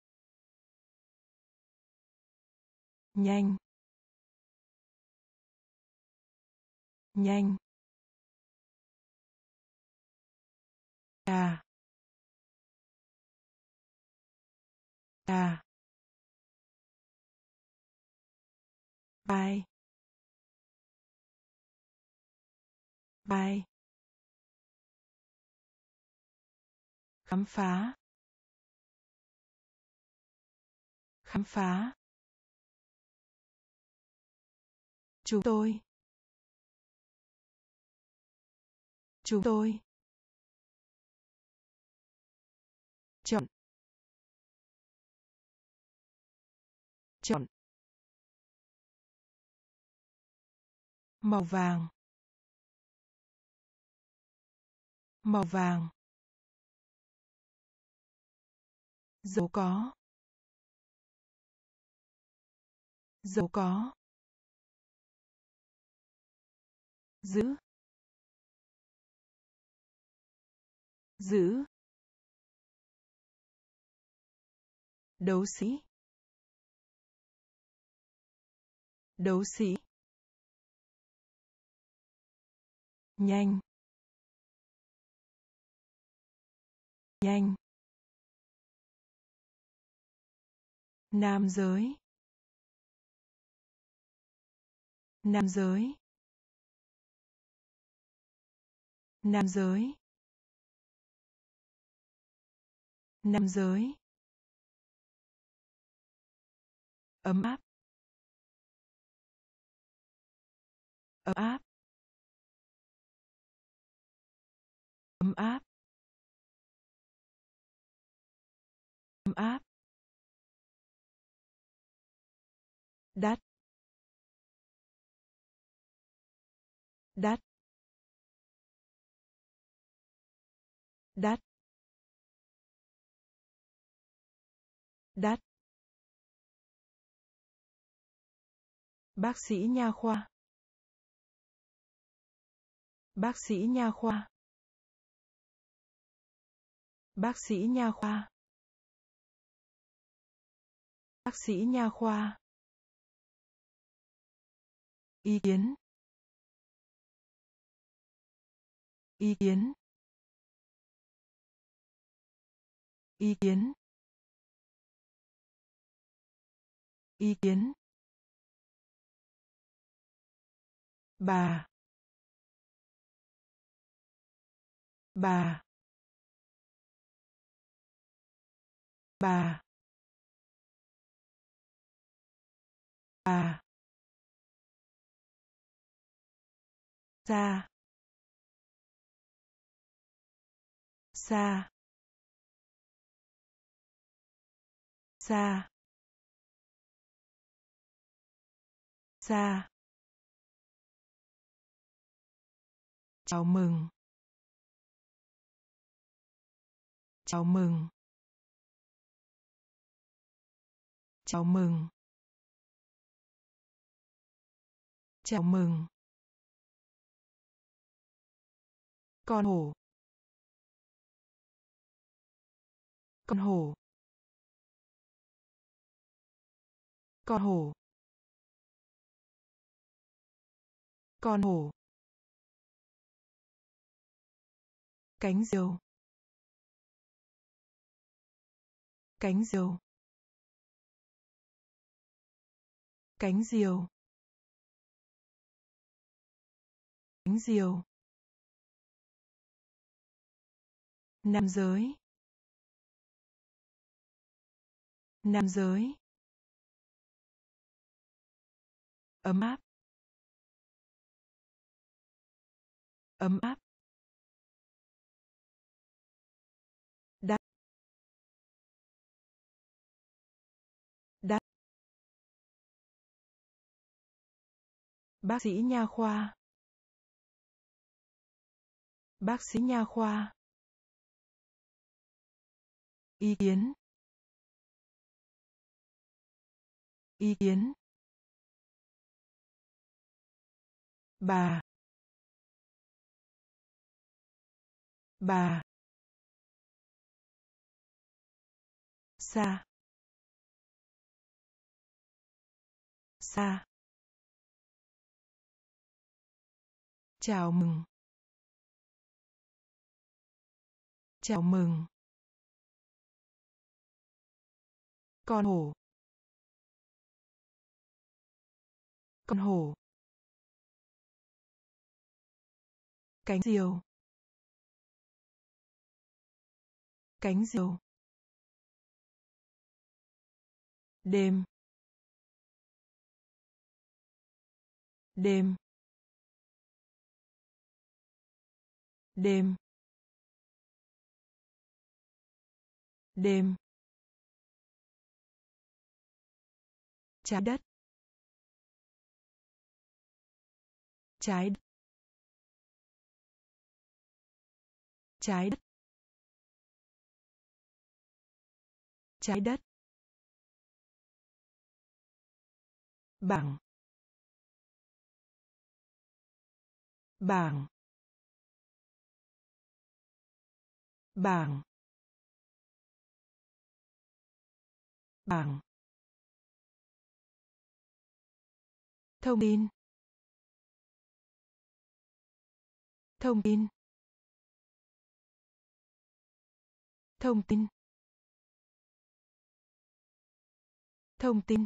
nhanh, nhanh, à, à, bài, bài, khám phá, khám phá, chúng tôi, chúng tôi, chọn, chọn, màu vàng, màu vàng, dấu có, dấu có, giữ, giữ, đấu sĩ, đấu sĩ, nhanh, nhanh, nam giới, nam giới, nam giới, nam giới, ấm áp, ấm áp, ấm áp, ấm áp, đắt, đắt, đắt, đắt, bác sĩ nha khoa, bác sĩ nha khoa, bác sĩ nha khoa, bác sĩ nha khoa, ý kiến, ý kiến, ý kiến, ý kiến, bà, bà, bà, bà, xa, xa, xa, xa, chào mừng, chào mừng, chào mừng, chào mừng, con hổ, con hổ, con hổ, con hổ, cánh diều, cánh diều, cánh diều, cánh diều, nam giới, nam giới, ấm áp, ấm áp, đắt, Bác sĩ nha khoa. Bác sĩ nha khoa. Ý kiến. Ý kiến. Bà. Bà. Xa. Xa. Chào mừng. Chào mừng. Con hổ. Con hổ. Cánh diều. Cánh diều. Đêm. Đêm. Đêm. Đêm. Trái đất. Trái đất. Trái đất. Trái đất. Bảng. Bảng. Bảng. Bảng. Thông tin. Thông tin. Thông tin. Thông tin.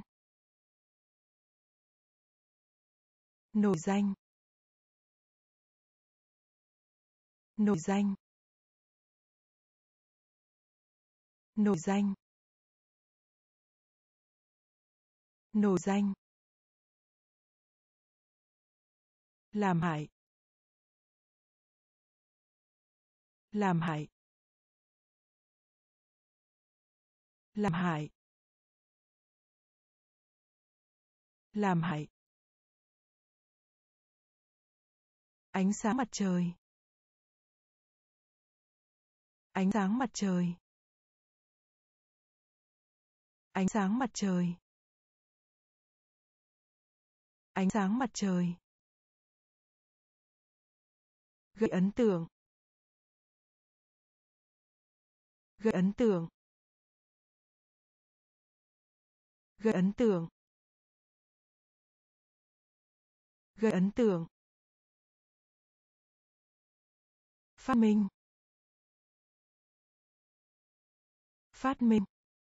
Nổi danh. Nổi danh. Nổi danh. Nổi danh. Làm hại. Làm hại. Làm hại. Làm hại. Ánh sáng mặt trời. Ánh sáng mặt trời. Ánh sáng mặt trời. Ánh sáng mặt trời. Gây ấn tượng. Gây ấn tượng. Gây ấn tượng. Gây ấn tượng. Phát minh. Phát minh.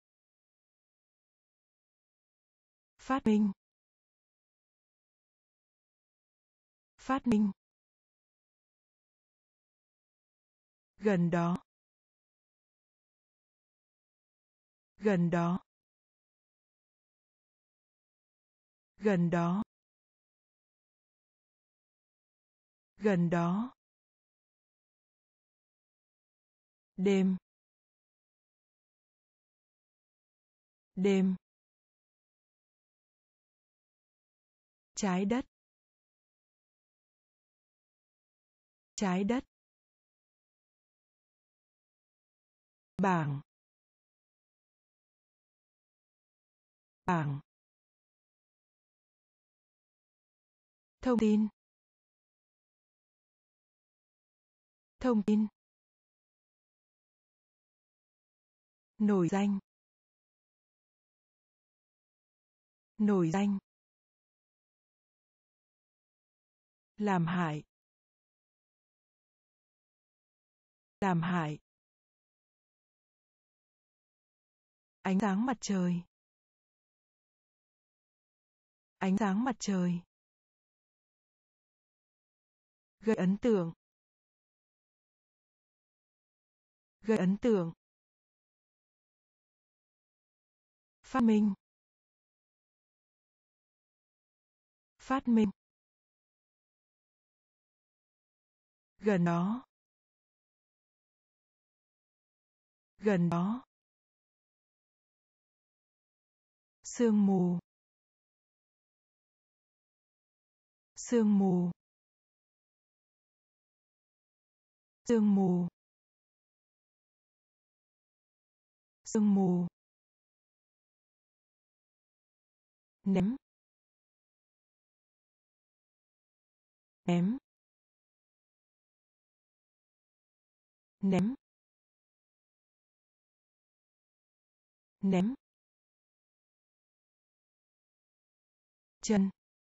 Phát minh. Phát minh. Gần đó. Gần đó. Gần đó. Gần đó. Đêm. Đêm. Trái đất. Trái đất. Bảng. Bảng. Thông tin. Thông tin. Nổi danh. Nổi danh. Làm hại. Làm hại. Ánh sáng mặt trời. Ánh sáng mặt trời. Gây ấn tượng. Gây ấn tượng. Phát minh. Phát minh. Gần đó. Gần đó. Sương mù. sương mù, sương mù, sương mù, ném, ném, ném, ném, chân,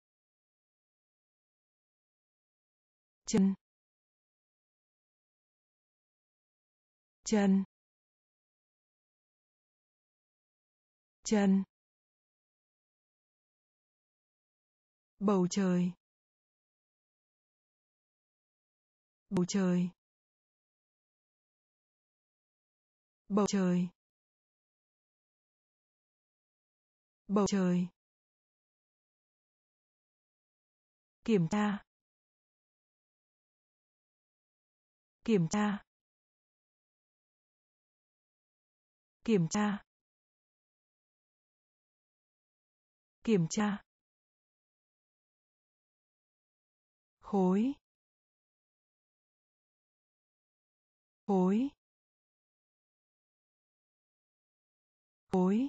chân, chân, chân, bầu trời, bầu trời, bầu trời, bầu trời, kiểm tra, kiểm tra, kiểm tra, kiểm tra, khối, khối, khối,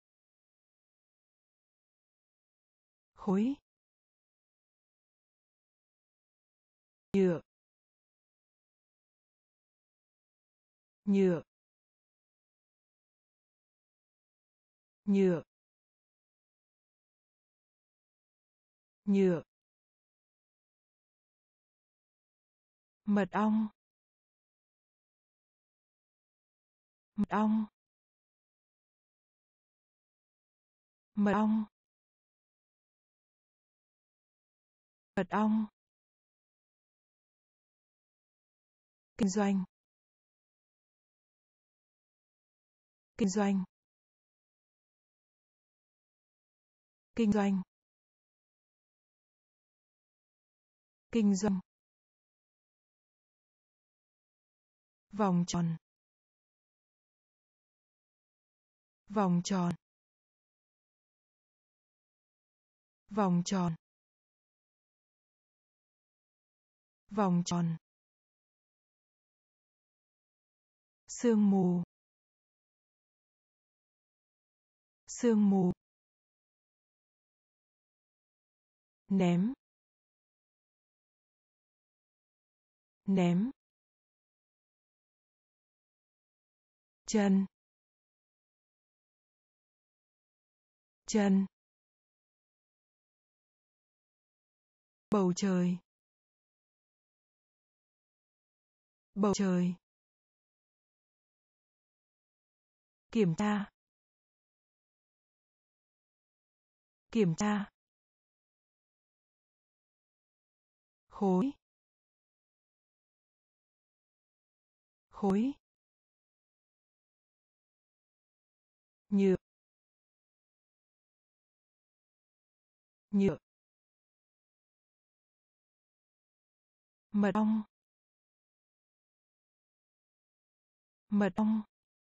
khối, nhựa, nhựa, nhựa, nhựa, mật ong, mật ong, mật ong, mật ong, kinh doanh, kinh doanh, kinh doanh, kinh doanh, vòng tròn, vòng tròn, vòng tròn, vòng tròn, sương mù, sương mù, ném, ném, chân, chân, bầu trời, bầu trời, kiểm tra, kiểm tra, khối, khối, nhựa, nhựa, mật ong, mật ong,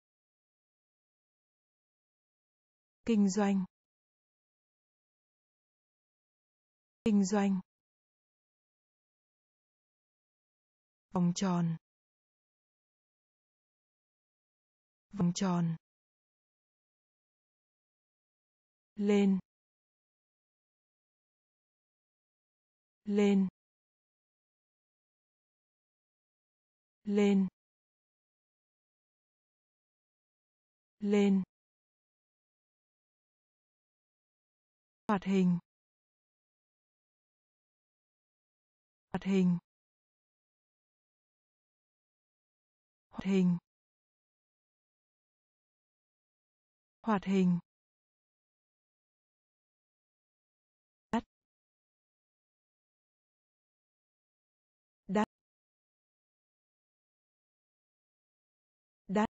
kinh doanh, kinh doanh, vòng tròn, vòng tròn, lên, lên, lên, lên, hoạt hình, hoạt hình, hoạt hình, hoạt hình, đắt, đắt, đắt,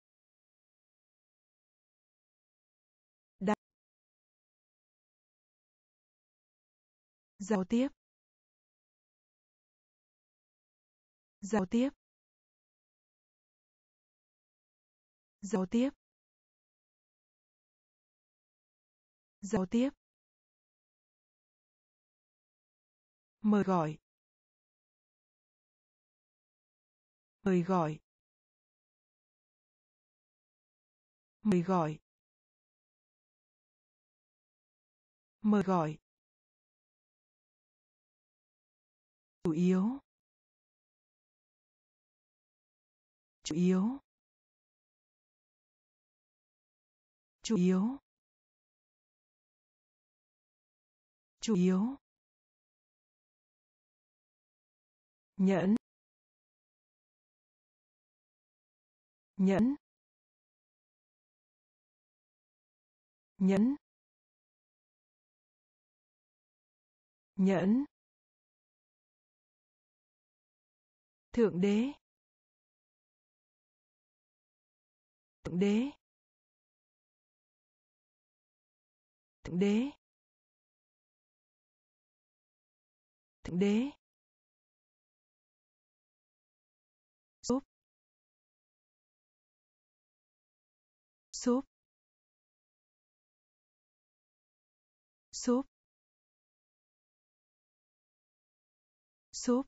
đắt, giao tiếp, giao tiếp, giao tiếp, giao tiếp, Mời gọi. Mời gọi. Mời gọi. Mời gọi. Chủ yếu. Chủ yếu. Chủ yếu. Chủ yếu. Nhẫn. Nhẫn. Nhẫn. Nhẫn. Thượng đế. Thượng đế. Thượng đế. Thượng đế. Súp. Súp. Súp. Súp.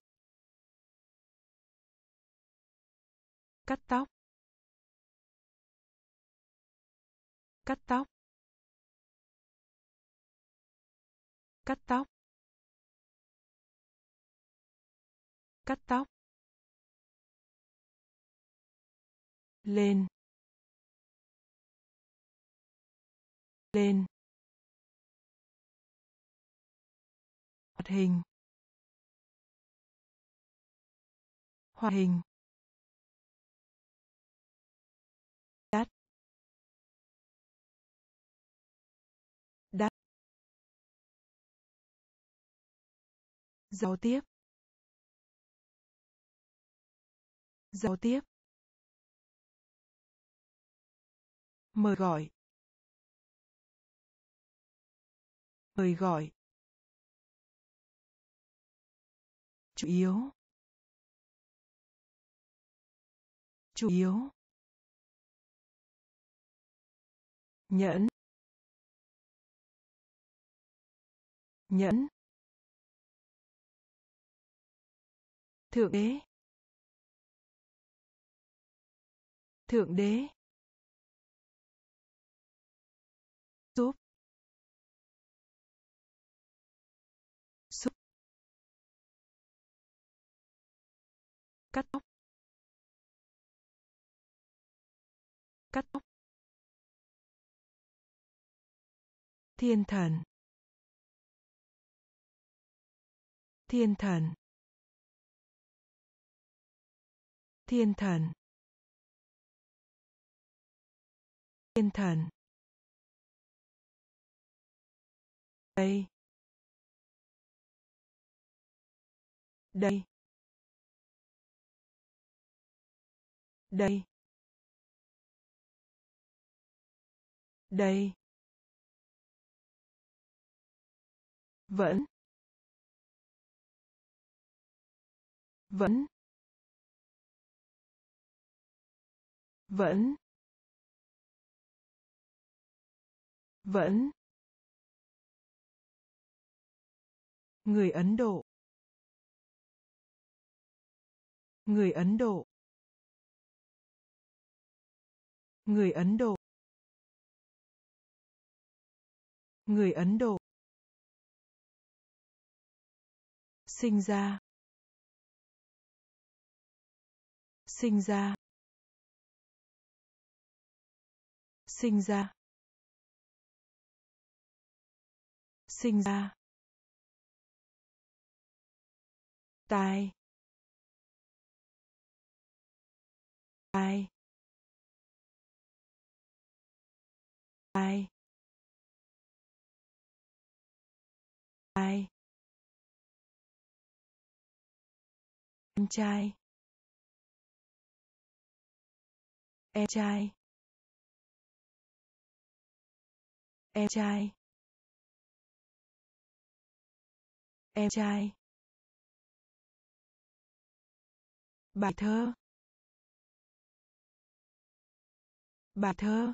Cắt tóc. Cắt tóc. Cắt tóc. Cắt tóc. Lên. Lên. Hoạt hình. Hoạt hình. Đắt. Đắt. Giao tiếp. Giao tiếp. Mời gọi. Mời gọi. Chủ yếu. Chủ yếu. Nhẫn. Nhẫn. Thượng đế. Thượng đế. Súp. Súp. Cắt tóc. Cắt tóc. Thiên thần. Thiên thần. Thiên thần. Thiên thần. Đây. Đây. Đây. Đây. Vẫn. Vẫn. Vẫn. Vẫn. Người Ấn Độ. Người Ấn Độ. Người Ấn Độ. Người Ấn Độ. Sinh ra. Sinh ra. Sinh ra. Sinh ra. Tai. Tai. Tai. Tai. Em trai. Em trai. Em trai. Em trai. Bài thơ. Bài thơ.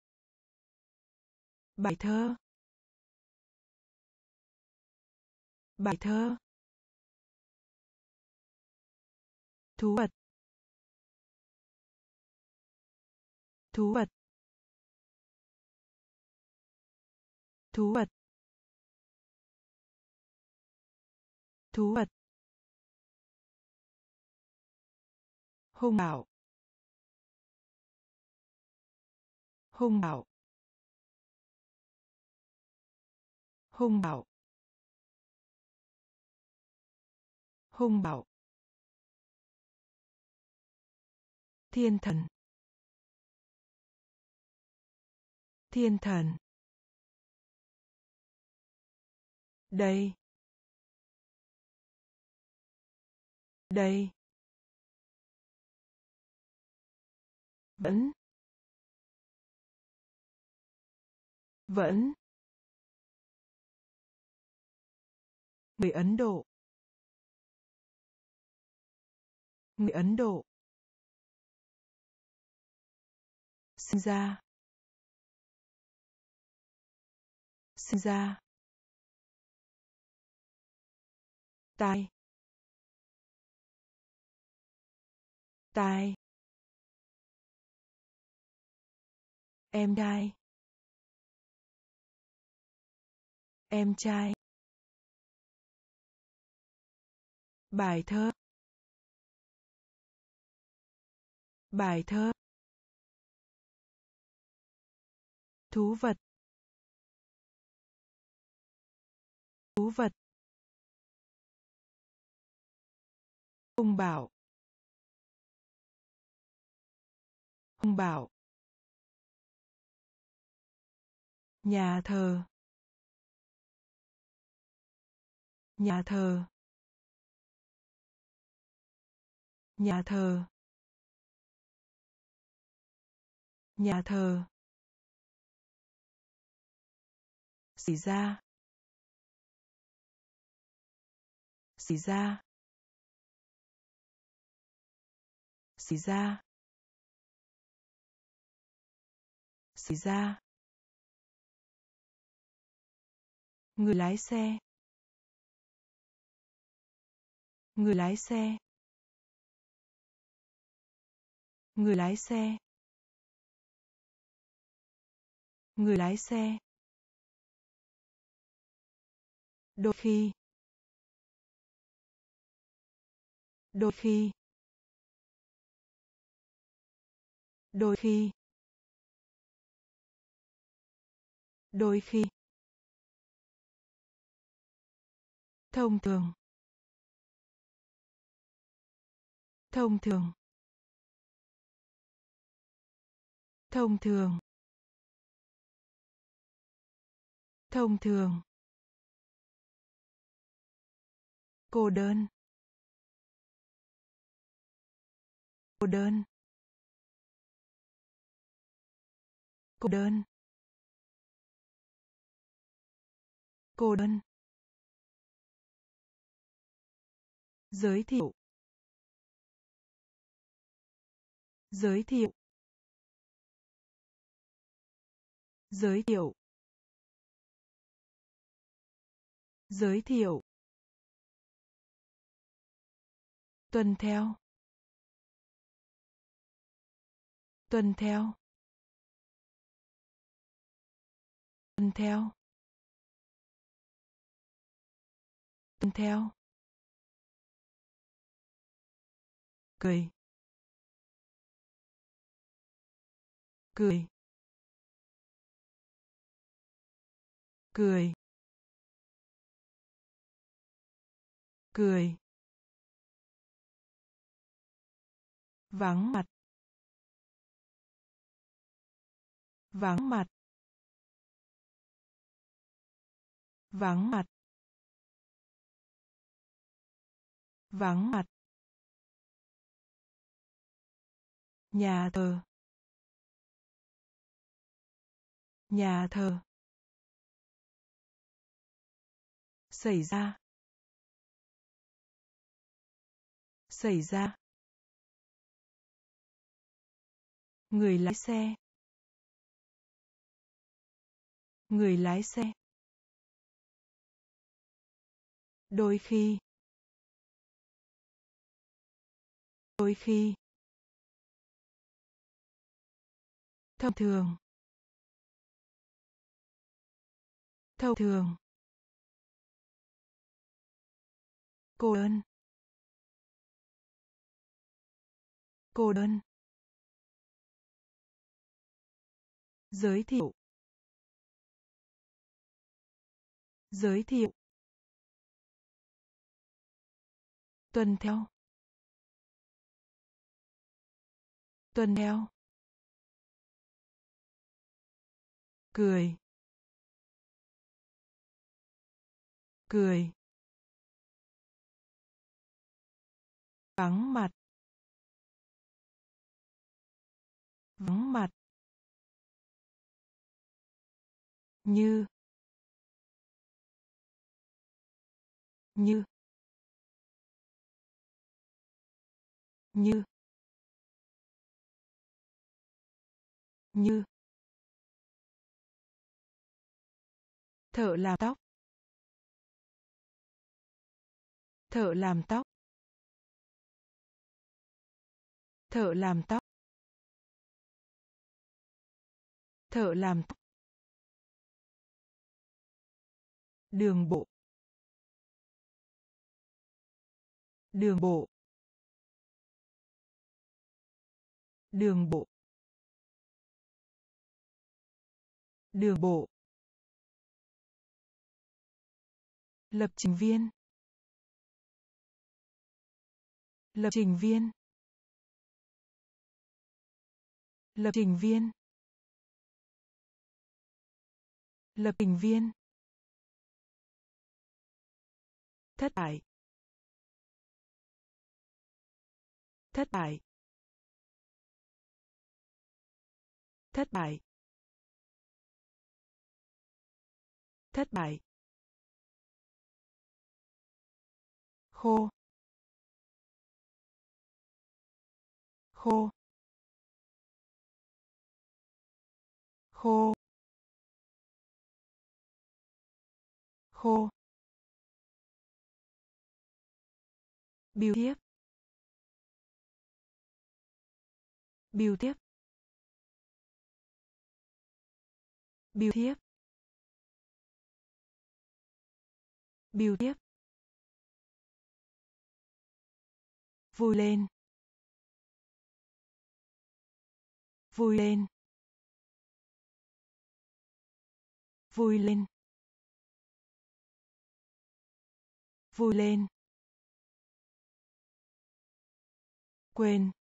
Bài thơ. Bài thơ. Thú vật. Thú vật. Thú vật. Thú vật. Hung bạo. Hung bạo. Hung bạo. Hung bạo. Thiên thần. Thiên thần. Đây. Đây. Vẫn. Vẫn. Người Ấn Độ. Người Ấn Độ. Sinh ra. Sinh ra. Tai. Tai. Em trai. Em trai. Bài thơ. Bài thơ. Thú vật. Thú vật. Hung bạo. Hung bạo. Nhà thờ. Nhà thờ. Nhà thờ. Nhà thờ. Xảy ra. Xảy ra. Xảy ra. Xảy ra. Người lái xe. Người lái xe. Người lái xe. Người lái xe. Đôi khi. Đôi khi. Đôi khi. Đôi khi. Thông thường. Thông thường. Thông thường. Thông thường. Cô đơn. Cô đơn. Cô đơn. Cô đơn. Giới thiệu. Giới thiệu. Giới thiệu. Giới thiệu. Tuân theo. Tuân theo. Tuân theo. Tuân theo. Cười. Cười. Cười. Cười. Vắng mặt. Vắng mặt. Vắng mặt. Vắng mặt. Nhà thờ. Nhà thờ. Xảy ra. Xảy ra. Người lái xe. Người lái xe. đôi khi, đôi khi, thông thường, thông thường, cô đơn, cô đơn, giới thiệu, giới thiệu, tuân theo, tuân theo, cười, cười, vắng mặt, vắng mặt, như, như, như, như, thợ làm tóc, thợ làm tóc, thợ làm tóc, thợ làm tóc, đường bộ, đường bộ, đường bộ, đường bộ, lập trình viên, lập trình viên, lập trình viên, lập trình viên, thất bại, thất bại, thất bại, thất bại, khô, khô, khô, khô, biểu tiếp, biểu tiếp, biểu tiếp, biểu tiếp, vui lên, vui lên, vui lên, vui lên, quên,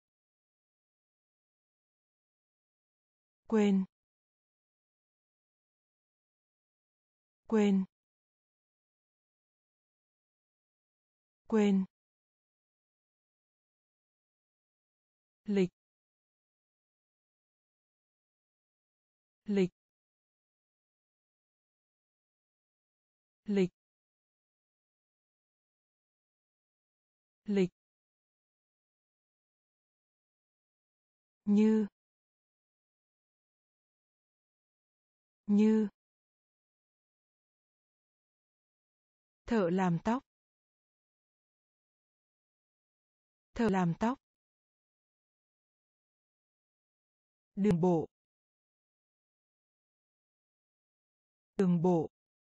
quên, quên, quên, lịch, lịch, lịch, lịch, như, như, thợ làm tóc, thợ làm tóc, đường bộ, đường bộ,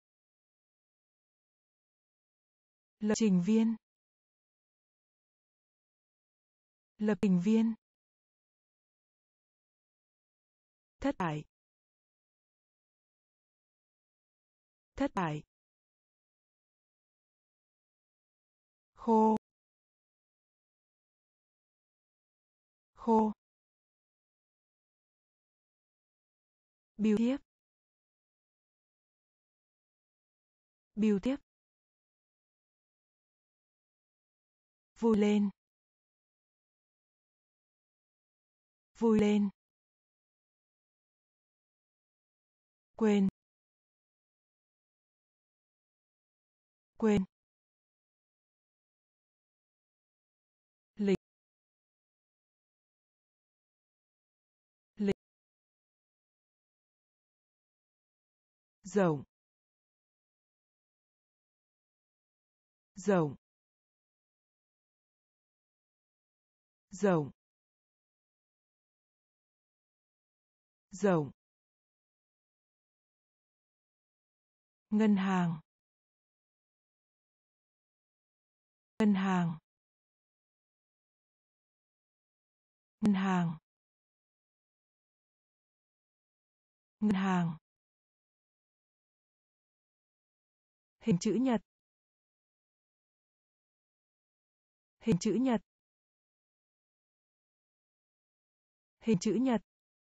lập trình viên, lập trình viên, thất bại, thất bại, khô, khô, biểu tiếp, biểu tiếp, vui lên, vui lên, quên, quên, lịch, lịch, rộng, rộng, rộng, rộng, ngân hàng, ngân hàng, ngân hàng, ngân hàng, hình chữ nhật, hình chữ nhật, hình chữ nhật,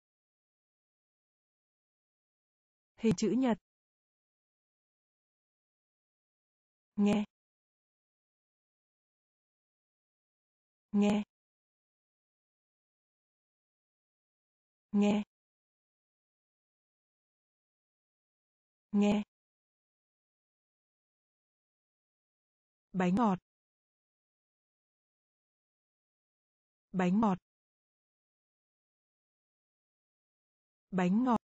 hình chữ nhật, nghe, nghe, nghe, nghe, bánh ngọt, bánh ngọt, bánh ngọt,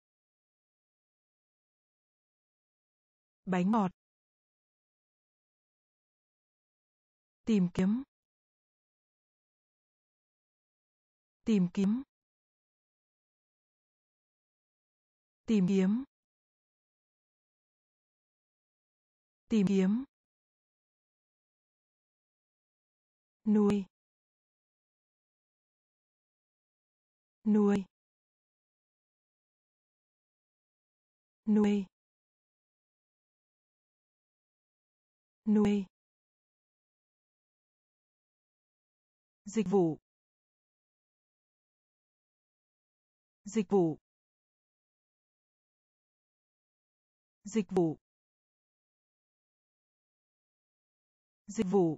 bánh ngọt, tìm kiếm, tìm kiếm, tìm kiếm, tìm kiếm, nuôi, nuôi, nuôi, nuôi, dịch vụ, dịch vụ, dịch vụ, dịch vụ,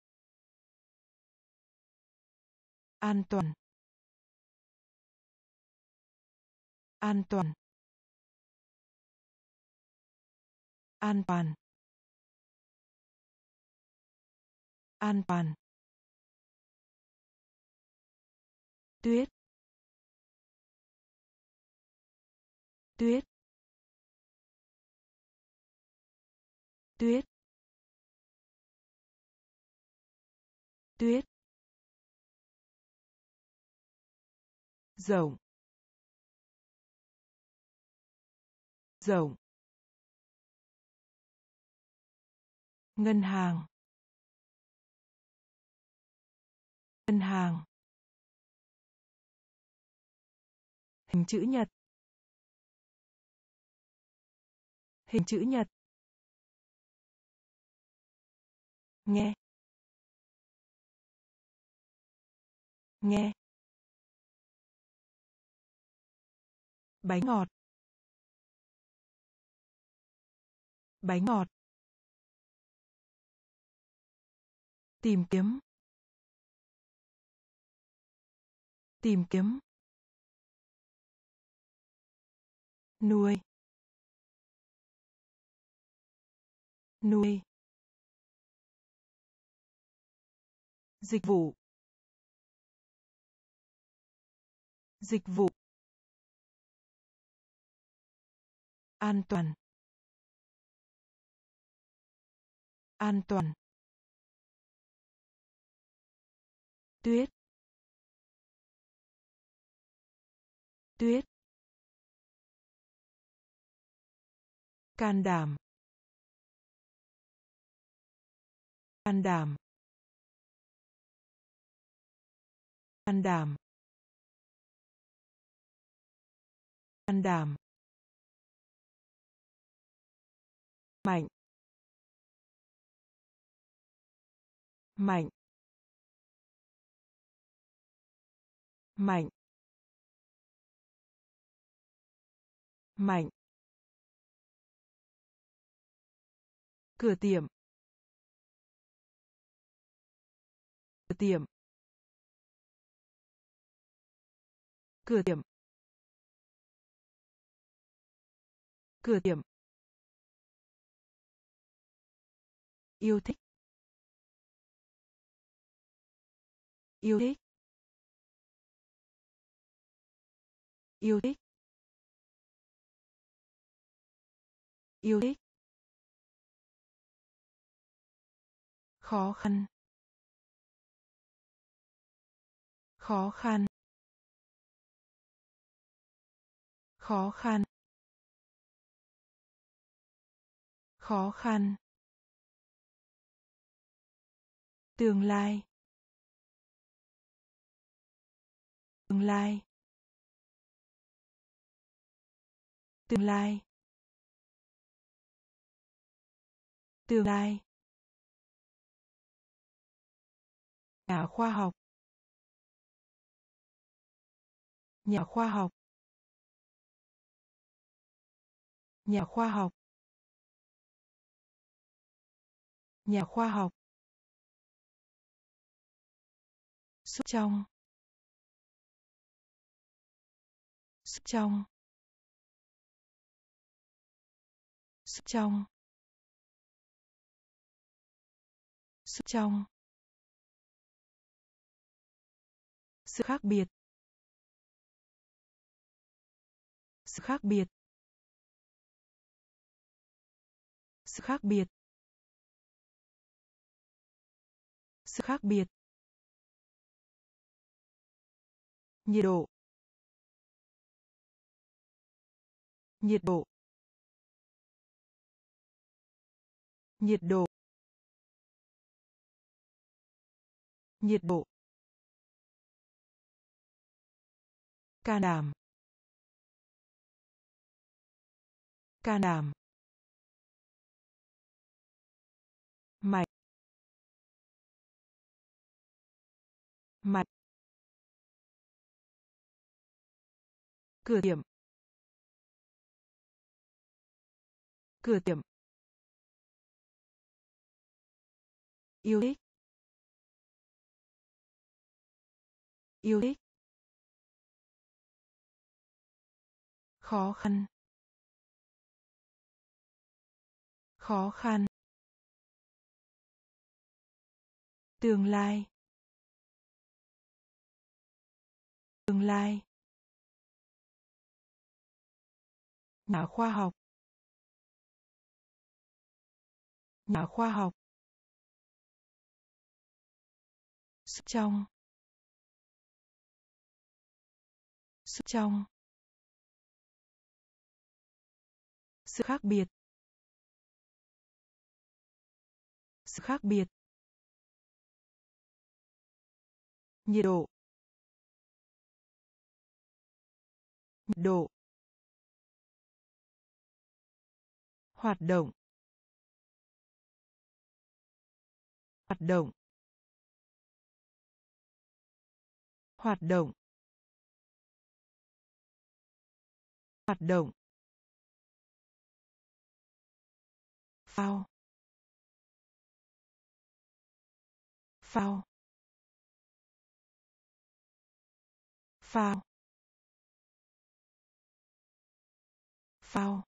an toàn, an toàn, an toàn, an toàn, tuyết, tuyết, tuyết, tuyết, rộng, rộng, ngân hàng, ngân hàng, hình chữ nhật, hình chữ nhật, nghe, nghe, bánh ngọt, bánh ngọt, tìm kiếm, tìm kiếm, nuôi, nuôi, dịch vụ, dịch vụ, an toàn, an toàn, tuyết, tuyết, can đảm, can đảm, can đảm, can đảm, mạnh, mạnh, mạnh, mạnh, cửa tiệm, cửa tiệm, cửa tiệm, cửa tiệm, yêu thích, yêu thích, yêu thích, yêu thích, khó khăn, khó khăn, khó khăn, khó khăn, tương lai, tương lai, tương lai, tương lai, nhà khoa học, nhà khoa học, nhà khoa học, nhà khoa học, sút trong, sút trong, sút trong, sút trong, sự khác biệt, sự khác biệt, sự khác biệt, sự khác biệt, nhiệt độ, nhiệt độ, nhiệt độ, nhiệt độ, can đảm, can đảm, mạch, mạch, cửa tiệm, cửa tiệm, yêu thích, yêu thích, khó khăn, khó khăn, tương lai, tương lai, nhà khoa học, nhà khoa học, sút trong, sút trong, sự khác biệt, sự khác biệt, nhiệt độ, nhiệt độ, hoạt động, hoạt động, hoạt động, hoạt động, phao, phao, phao, phao,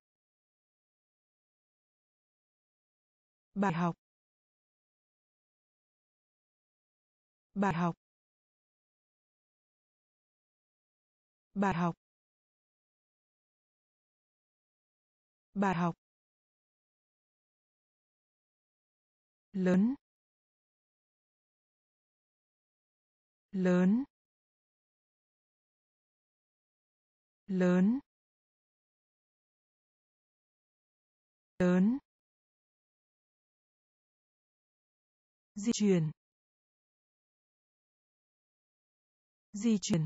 bài học, bài học, bài học, bài học, lớn, lớn, lớn, lớn, di chuyển, di chuyển,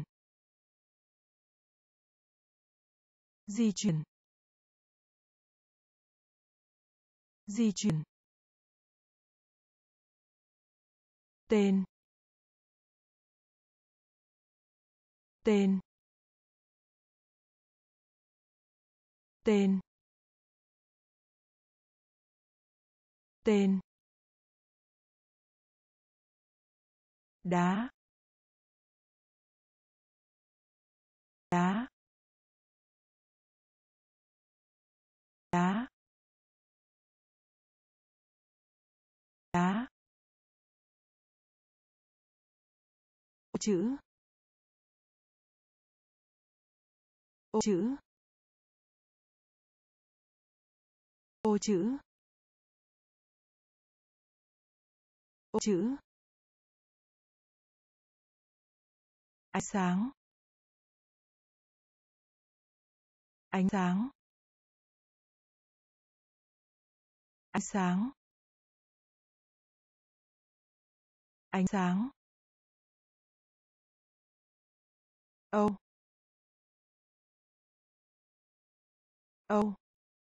di chuyển, di chuyển, tên, tên, tên, tên, đá, đá, đá, đá, ô chữ, ô chữ, ô chữ, Ô chữ. Ánh sáng. Ánh sáng. Ánh sáng. Ánh sáng. Âu. Âu.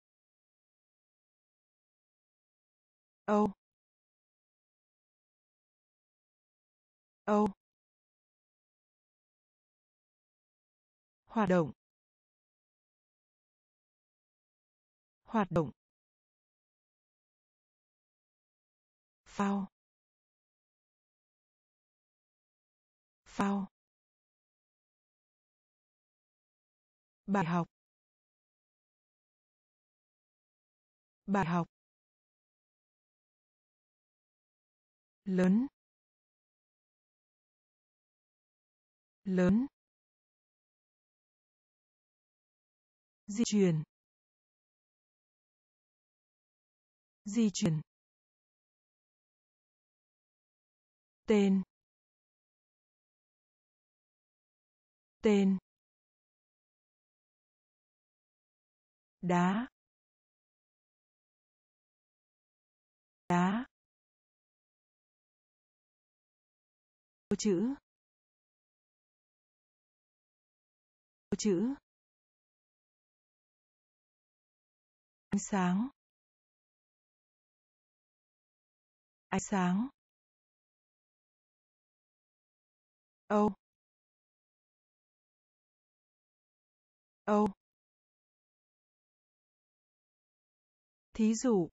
Âu. Âu. Hoạt động. Hoạt động. Phao. Phao. Bài học. Bài học. Lớn. Lớn. Di chuyển. Di chuyển. Tên. Tên. Đá. Đá. Ô chữ. Ô chữ. Ánh sáng. Ánh sáng. Âu. Âu. Thí dụ.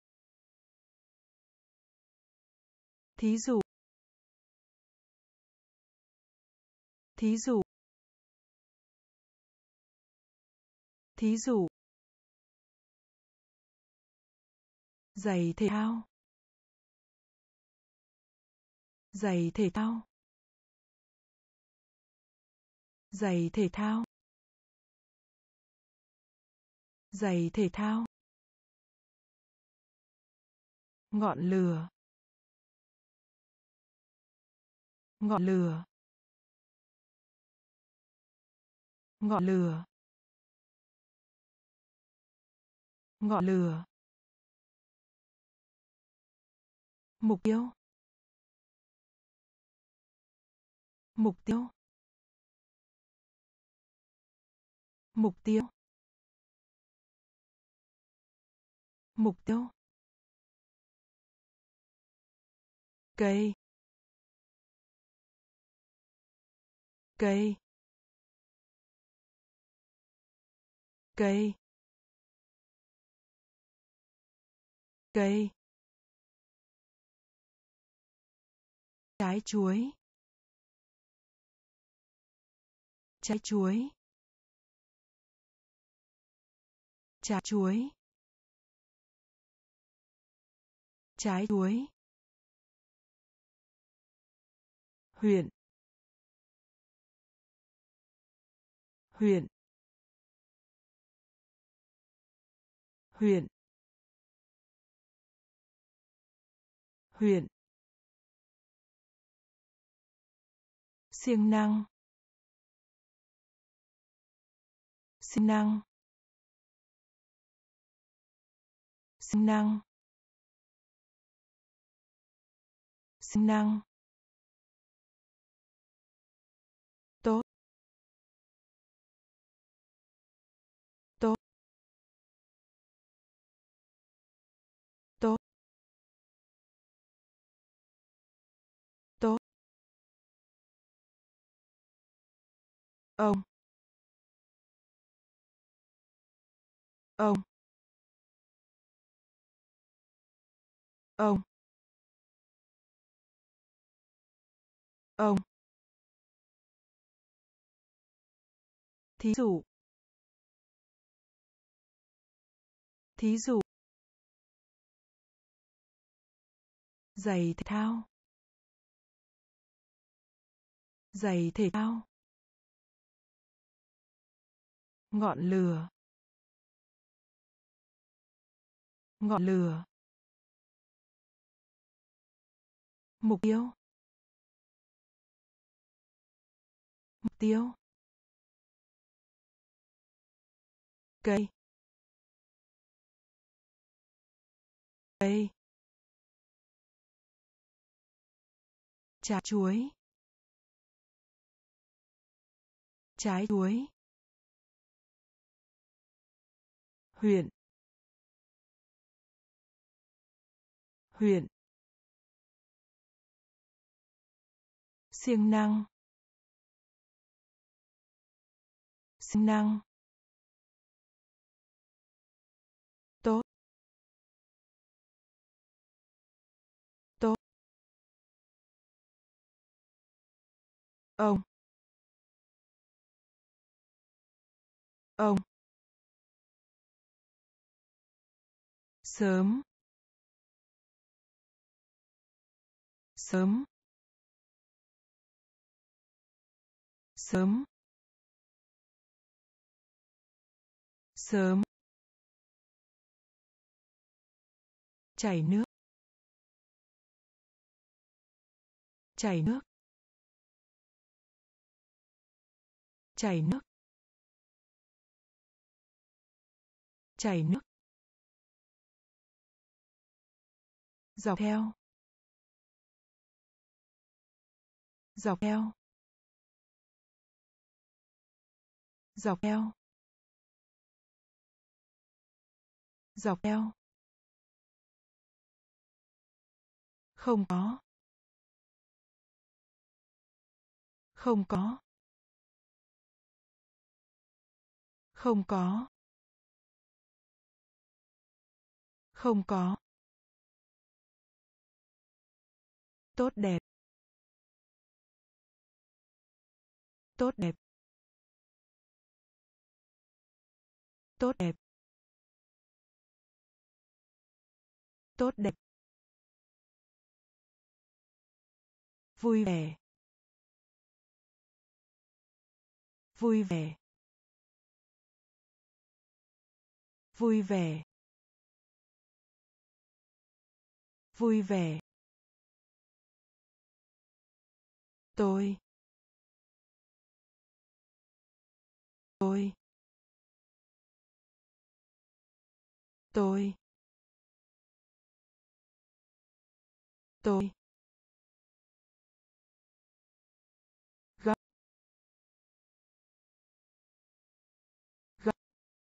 Thí dụ. Thí dụ. Thí dụ. Giày thể thao. Giày thể thao. Giày thể thao. Giày thể thao. Ngọn lửa. Ngọn lửa. Ngọn lửa. Ngọn lửa. Mục tiêu. Mục tiêu. Mục tiêu. Mục tiêu. Cây. Cây. Cây. Cây. Trái chuối. Trái chuối. Trái chuối. Trái chuối. Huyện. Huyện. Huyện. Huyện. Siêng năng. Siêng năng. Siêng năng. Siêng năng. Tốt. Tốt. Tốt. Tốt. Ông. Ông. Ông. Ông. Thí dụ. Thí dụ. Giày thể thao. Giày thể thao. Ngọn lửa. Ngọn lửa. mục tiêu, mục tiêu, cây, cây, trái chuối, trái chuối, huyện, huyện, siêng năng, siêng năng, tốt, tốt, ông, ông, sớm, sớm, sớm, sớm, chảy nước, chảy nước, chảy nước, chảy nước, dọc theo, dọc theo, dọc theo, dọc theo, không có, không có, không có, không có, tốt đẹp, tốt đẹp, tốt đẹp, tốt đẹp, vui vẻ, vui vẻ, vui vẻ, vui vẻ, tôi, tôi, tôi, tôi, gấp, gấp,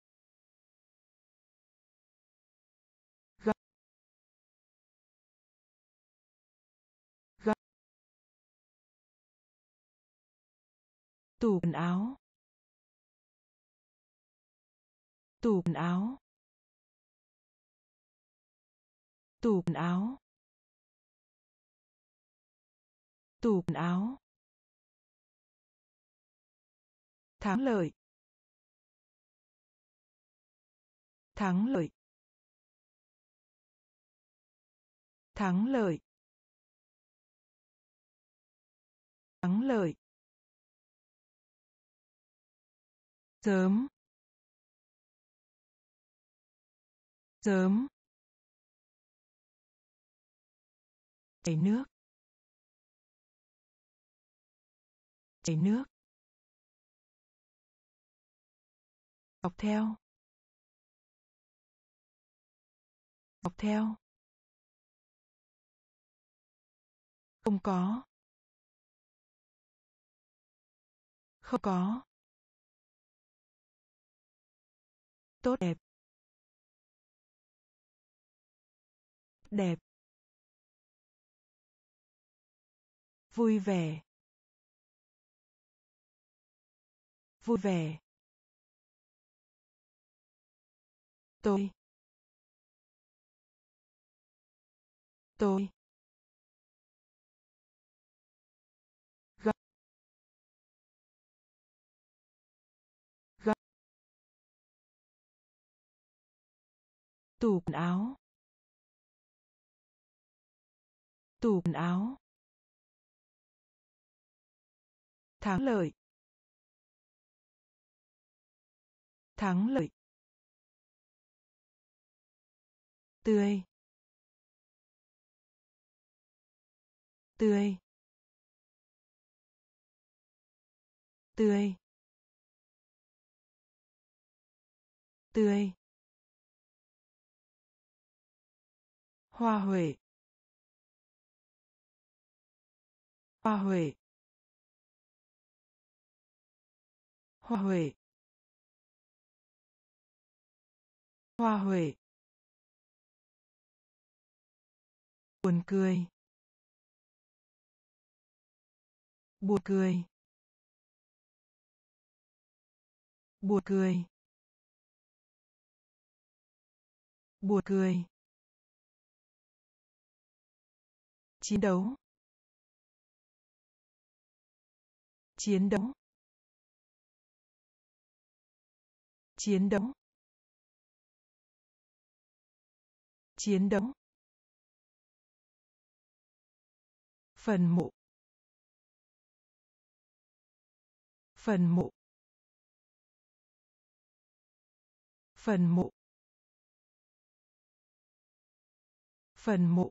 gấp, gấp, tủ quần áo, tủ quần áo, tủ quần áo, tủ quần áo, thắng lợi, thắng lợi, thắng lợi, thắng lợi, sớm, sớm, chảy nước, chảy nước, dọc theo, dọc theo, không có, không có, tốt đẹp, đẹp, vui vẻ, vui vẻ, tôi, tôi, gấp, gấp, tủ quần áo, tủ quần áo, thắng lợi, thắng lợi, tươi, tươi, tươi, tươi, hoa huệ, hoa huệ, hoa huệ, hoa huệ, buồn cười, buồn cười, buồn cười, buồn cười, chiến đấu, chiến đấu, chiến đấu, chiến đấu, phần mộ, phần mộ, phần mộ, phần mộ,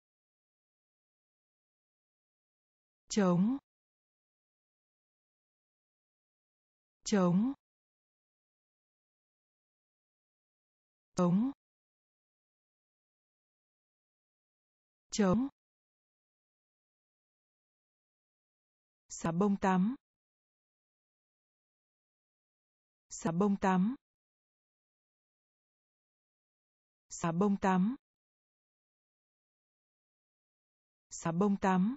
chống, chống, chống, chống, xà bông tắm, xà bông tắm, xà bông tắm, xà bông tắm,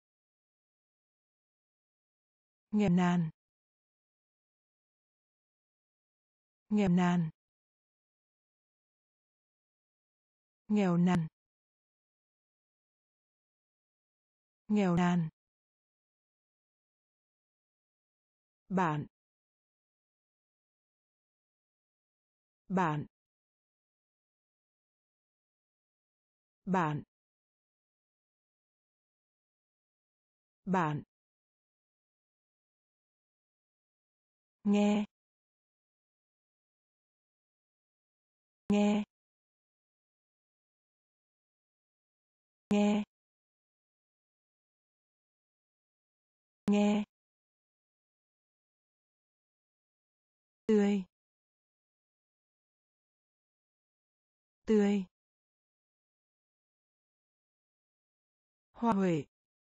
nghèo nàn, nghèo nàn, nghèo nàn, nghèo nàn, bạn, bạn, bạn, bạn, nghe, nghe, nghe, nghe, tươi, tươi, hoa huệ,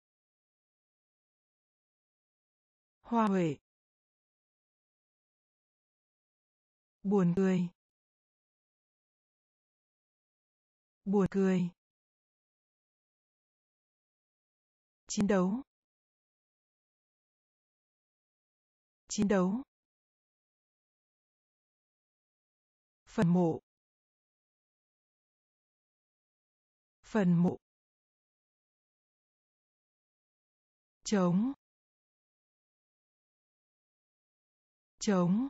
hoa huệ, buồn cười, buồn cười, chiến đấu, chiến đấu, phần mộ, phần mộ, chống, chống,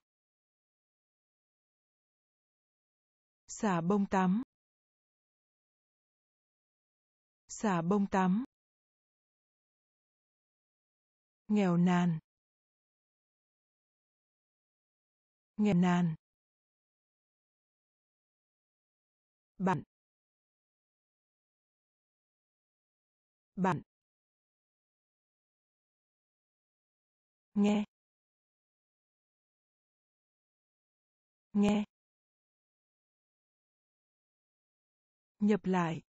xà bông tắm, xà bông tắm, nghèo nàn, nghèo nàn, bạn, bạn, nghe, nghe, nhập lại,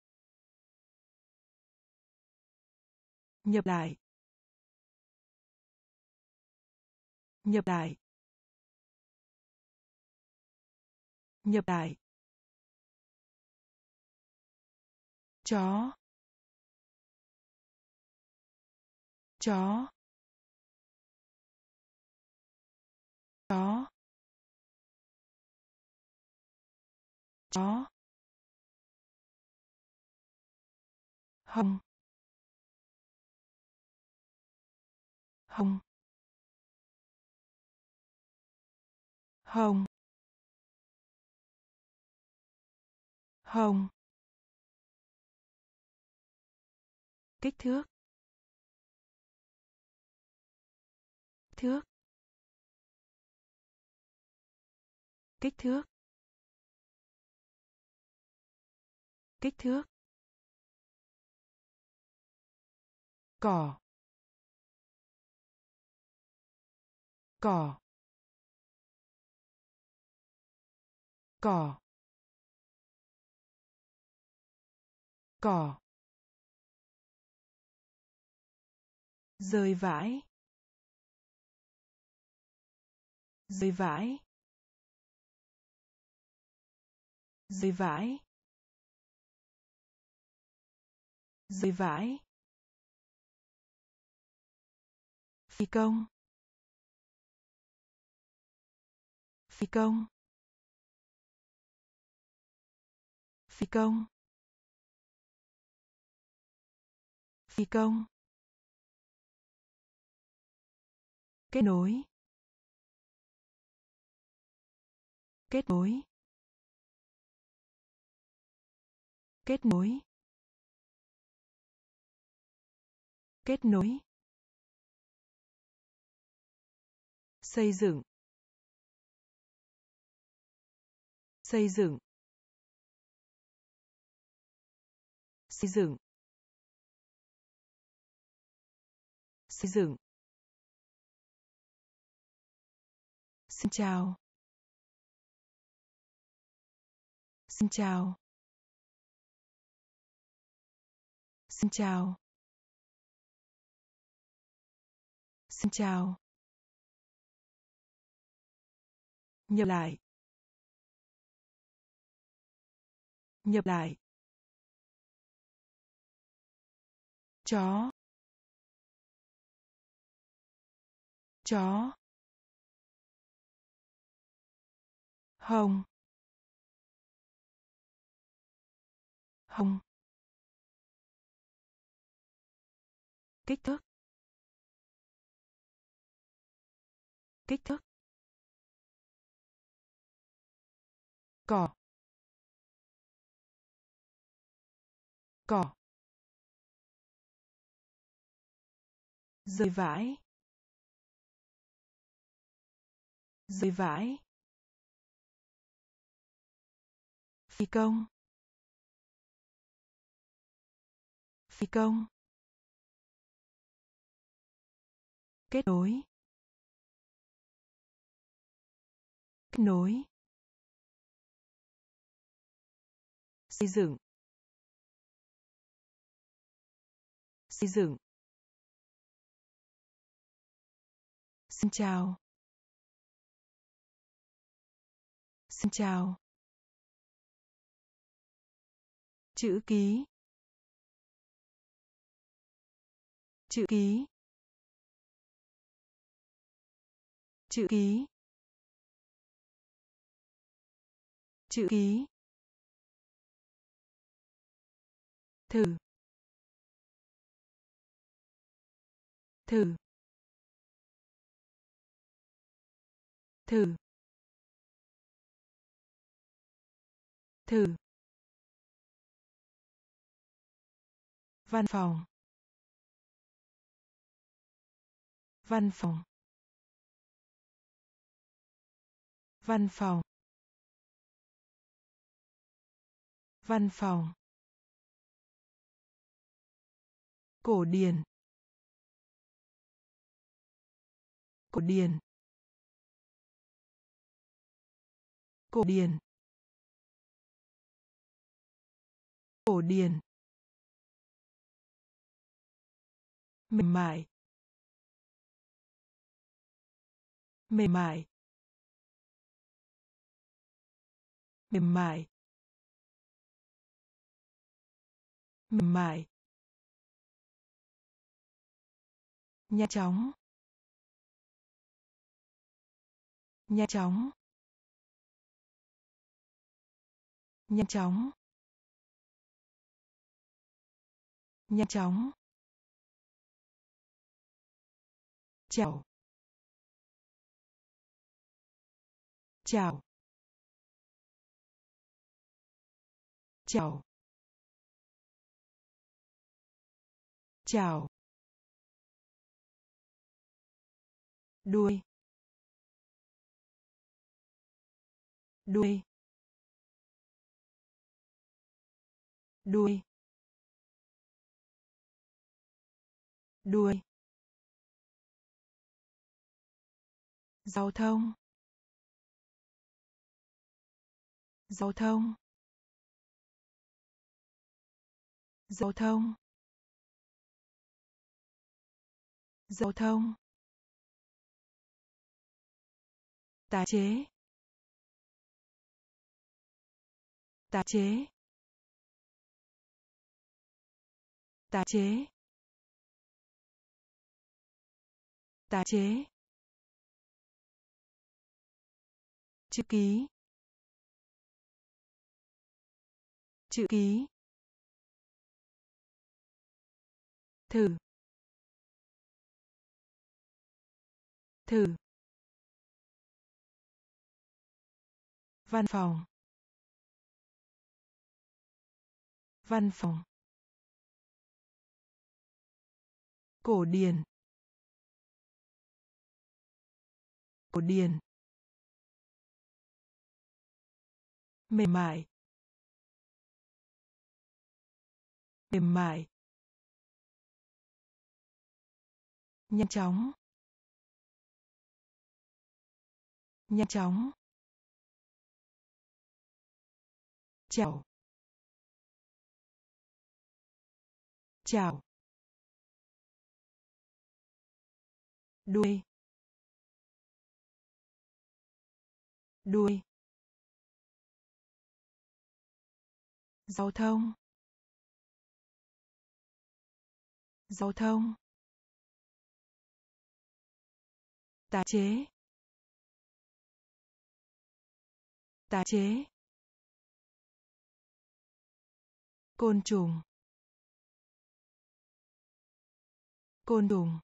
nhập lại, nhập lại, nhập lại, chó, chó, chó, chó, hông, hông, hông, hông, kích thước, thước, kích thước, kích thước, cỏ cỏ cỏ cỏ rơi vãi rơi vãi rơi vãi rơi vãi phi công phi công phi công phi công kết nối kết nối kết nối kết nối xây dựng xây dựng xây dựng xây dựng xin chào xin chào xin chào xin chào nhập lại nhập lại chó chó hồng hồng kích thước kích thước cỏ cỏ rơi vãi rơi vãi phi công phi công kết nối kết nối xây dựng xây dựng xin chào xin chào chữ ký chữ ký chữ ký chữ ký thử thử thử thử văn phòng văn phòng văn phòng văn phòng cổ điển cổ điển cổ điển cổ điển mềm mại mềm mại mềm mại mềm mại nhanh chóng nhanh chóng nhanh chóng nhanh chóng chào chào chào chào đuôi đuôi đuôi đuôi, giao thông, giao thông, giao thông, giao thông, tái chế, tái chế, tái chế, tái chế, chữ ký, chữ ký, thử, thử, văn phòng, văn phòng, cổ điển, cổ điển, mềm mại, mềm mại, nhanh chóng, nhanh chóng, chào, chào, đuôi, đuôi, giao thông, giao thông, tái chế, tái chế, côn trùng, côn trùng,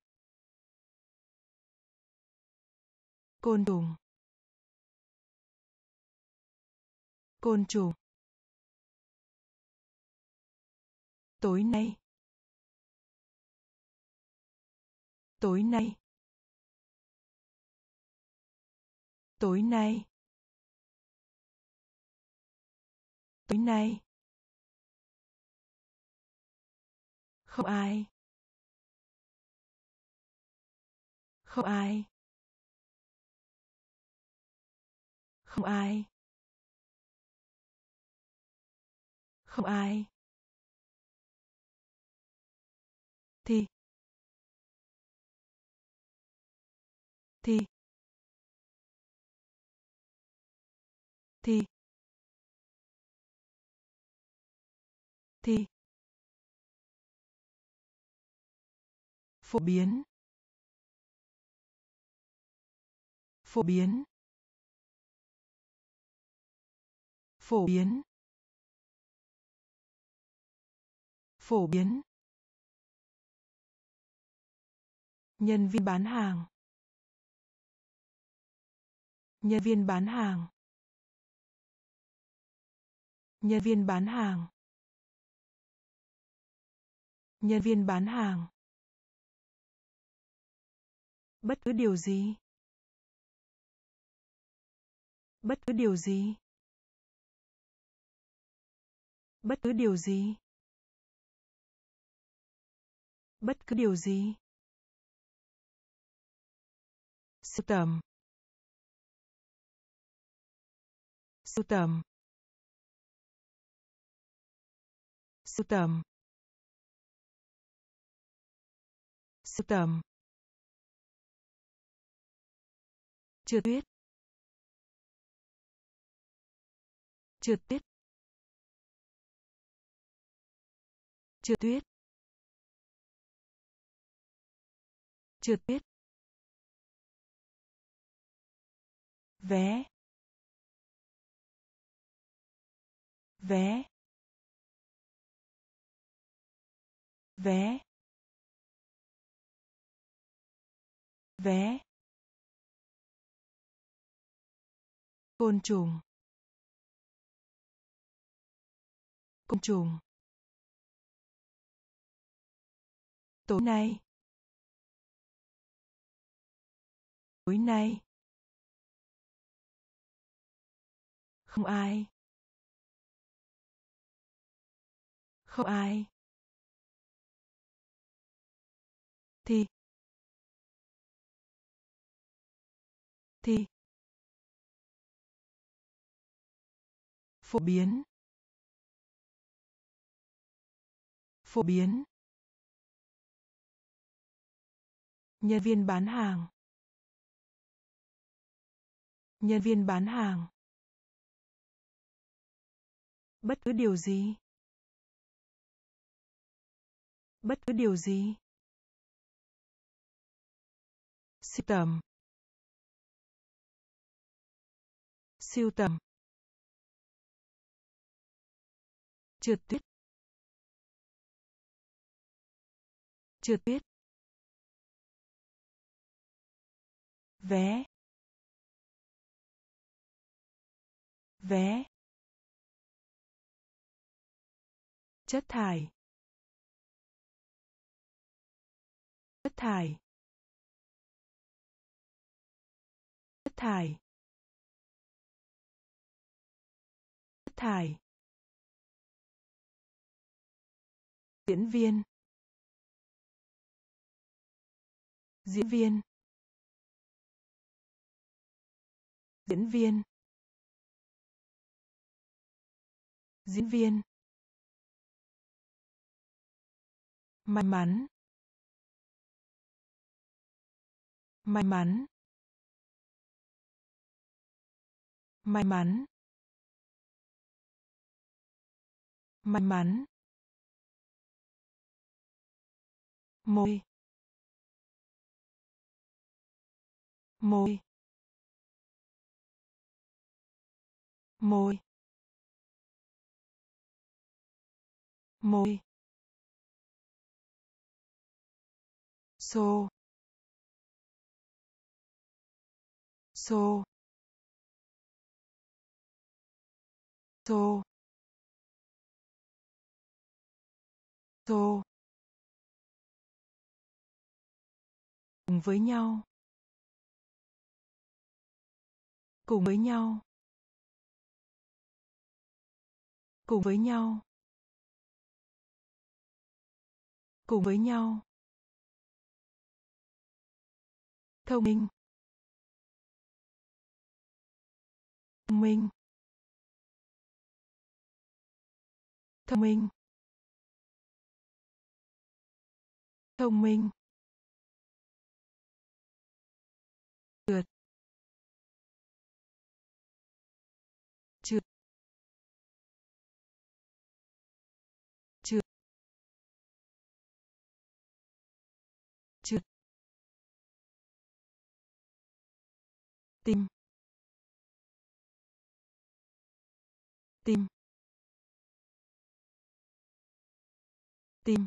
côn trùng, côn trùng, tối nay, tối nay, tối nay, tối nay, không ai, không ai, không ai, không ai, thì, thì, thì, thì, phổ biến, phổ biến, phổ biến, phổ biến, nhân viên bán hàng, nhân viên bán hàng, nhân viên bán hàng, nhân viên bán hàng, bất cứ điều gì, bất cứ điều gì, bất cứ điều gì, bất cứ điều gì, sưu tầm, sưu tầm, sưu tầm, sưu tầm, trượt tuyết, trượt tuyết, trượt tuyết, trượt tuyết, vé, vé, vé, vé, côn trùng, côn trùng, tối nay, tối nay, không ai, không ai, Thì. Thì. Phổ biến. Phổ biến. Nhân viên bán hàng. Nhân viên bán hàng. Bất cứ điều gì. Bất cứ điều gì. Sưu tầm. Sưu tầm. Trượt tuyết. Trượt tuyết. Vé. Vé. Chất thải. Chất thải. Chất thải. Chất thải. Diễn viên. Diễn viên. Diễn viên. Diễn viên. May mắn. May mắn. May mắn. May mắn. Môi. Môi. Môi. Môi. Xô. Xô. Xô. Xô. Cùng với nhau. Cùng với nhau. Cùng với nhau. Cùng với nhau. Thông minh. Thông minh. Thông minh. Thông minh. Trượt. Trượt. Trượt. Trượt. Tim. Tim. Tim.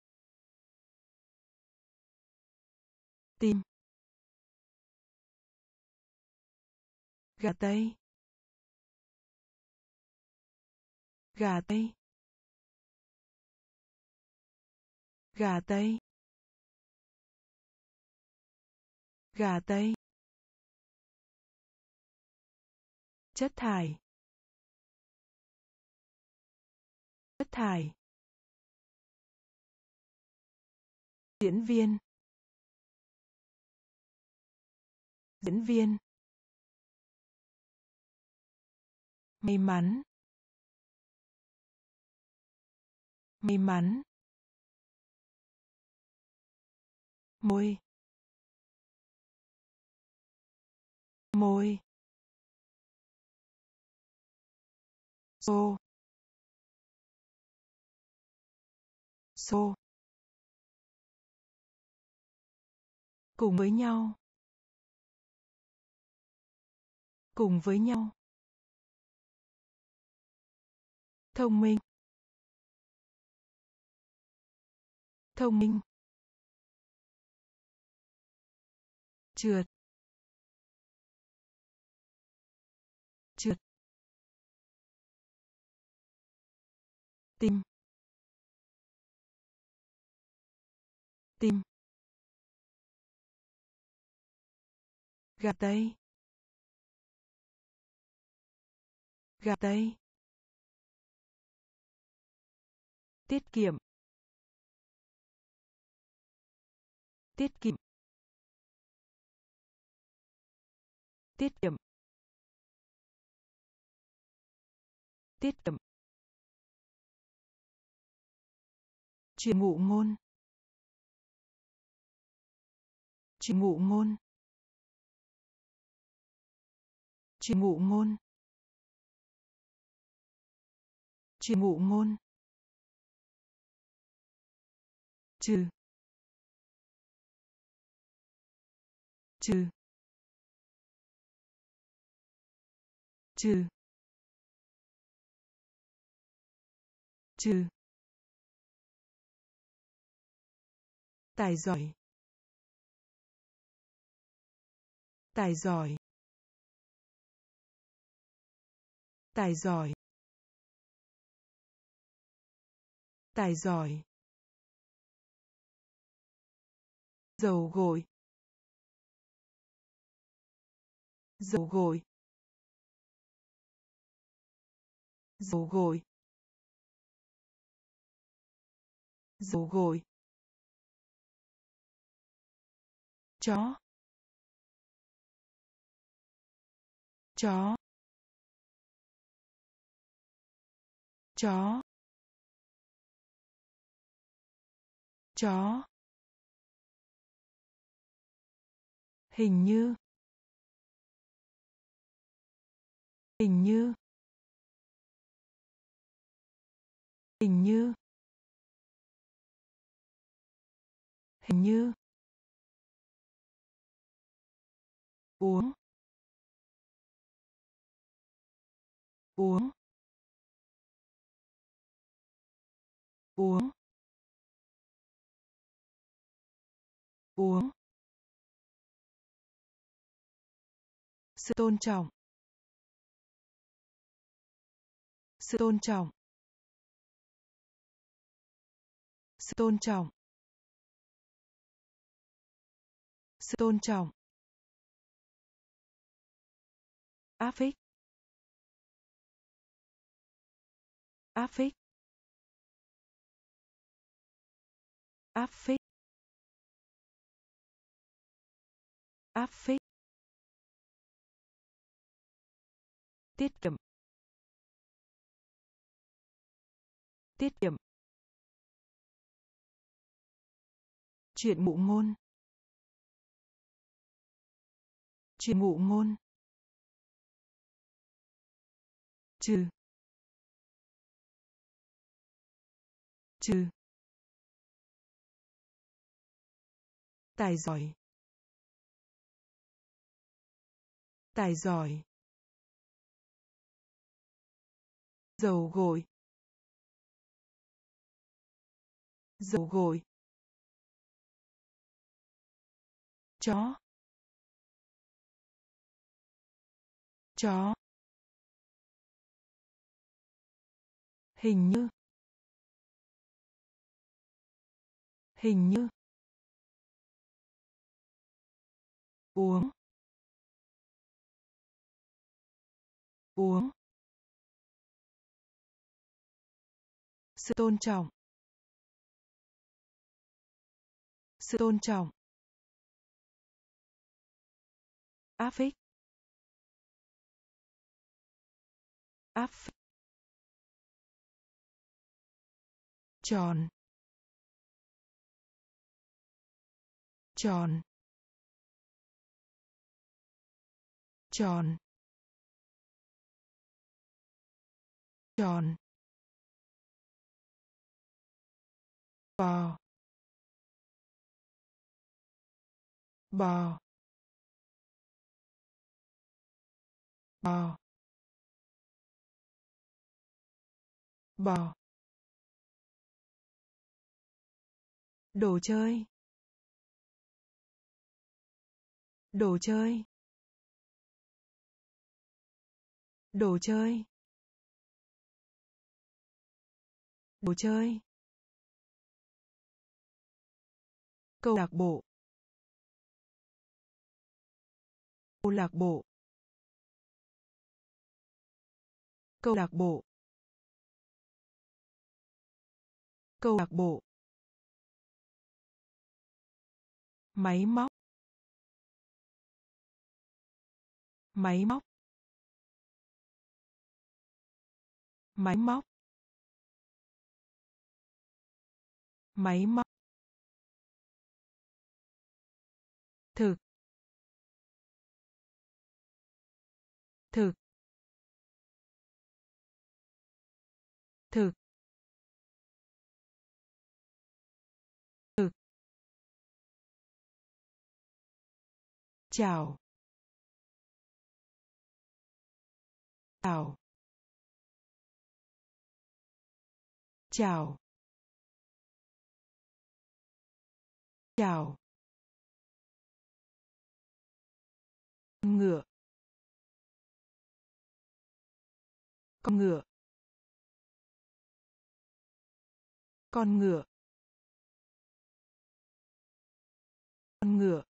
Tim. Gà tây. Gà tây. Gà tây. Gà tây. Chất thải. Chất thải. Diễn viên. Diễn viên. May mắn. May mắn. Môi. Môi. Xô. Xô. Cùng với nhau. Cùng với nhau. Thông minh. Thông minh. Trượt. Trượt. Tim. Tim. Gà tây. Gà tây. Tiết kiệm. tiết kiệm, tiết kiệm, tiết kiệm, chuyển ngụ ngôn, chuyển ngụ ngôn, chuyển ngụ ngôn, chuyển ngụ ngôn, trừ, trừ, trừ, trừ, tài giỏi, tài giỏi, tài giỏi, tài giỏi, dầu gội, dầu gội, dầu gội, dầu gội, chó, chó, chó, chó, hình như, hình như, hình như, hình như, uống, uống, uống, uống, sự tôn trọng, sự tôn trọng, sự tôn trọng, sự tôn trọng, áp phích, áp phích, áp phích, áp phích, tiết kiệm, tiết kiệm, chuyển ngụ ngôn, chuyển ngụ ngôn, trừ, trừ, tài giỏi, tài giỏi, dầu gội, dầu gội, chó, chó, hình như, hình như, uống, uống, sự tôn trọng, sự tôn trọng, áp phích, áp phích, tròn, tròn, tròn, tròn, bò, bò, bò, bò, đồ chơi, đồ chơi, đồ chơi, đồ chơi, câu lạc bộ, câu lạc bộ, câu lạc bộ, câu lạc bộ, Máy móc. Máy móc. Máy móc. Máy móc. Thực. Thực. Thực. Thực. Chào. Chào. Chào. Chào. Ngựa. Con ngựa. Con ngựa. Con ngựa.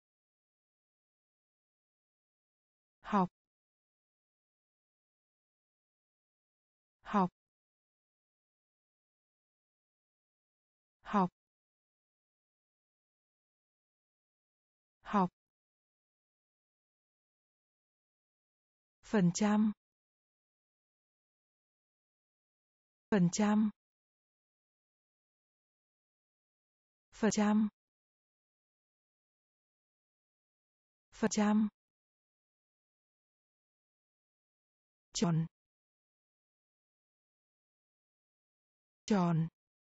Học. Học. Học. Học. Phần trăm. Phần trăm. Phần trăm. Phần trăm. Tròn. Tròn.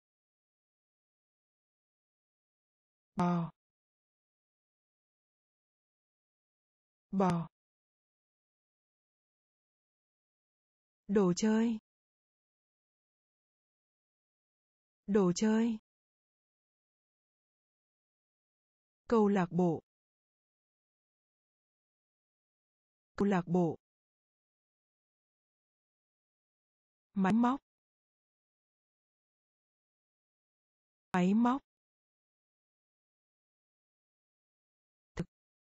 Bò. Bò. Đồ chơi. Đồ chơi. Câu lạc bộ. Câu lạc bộ. Máy móc. Máy móc. Thực.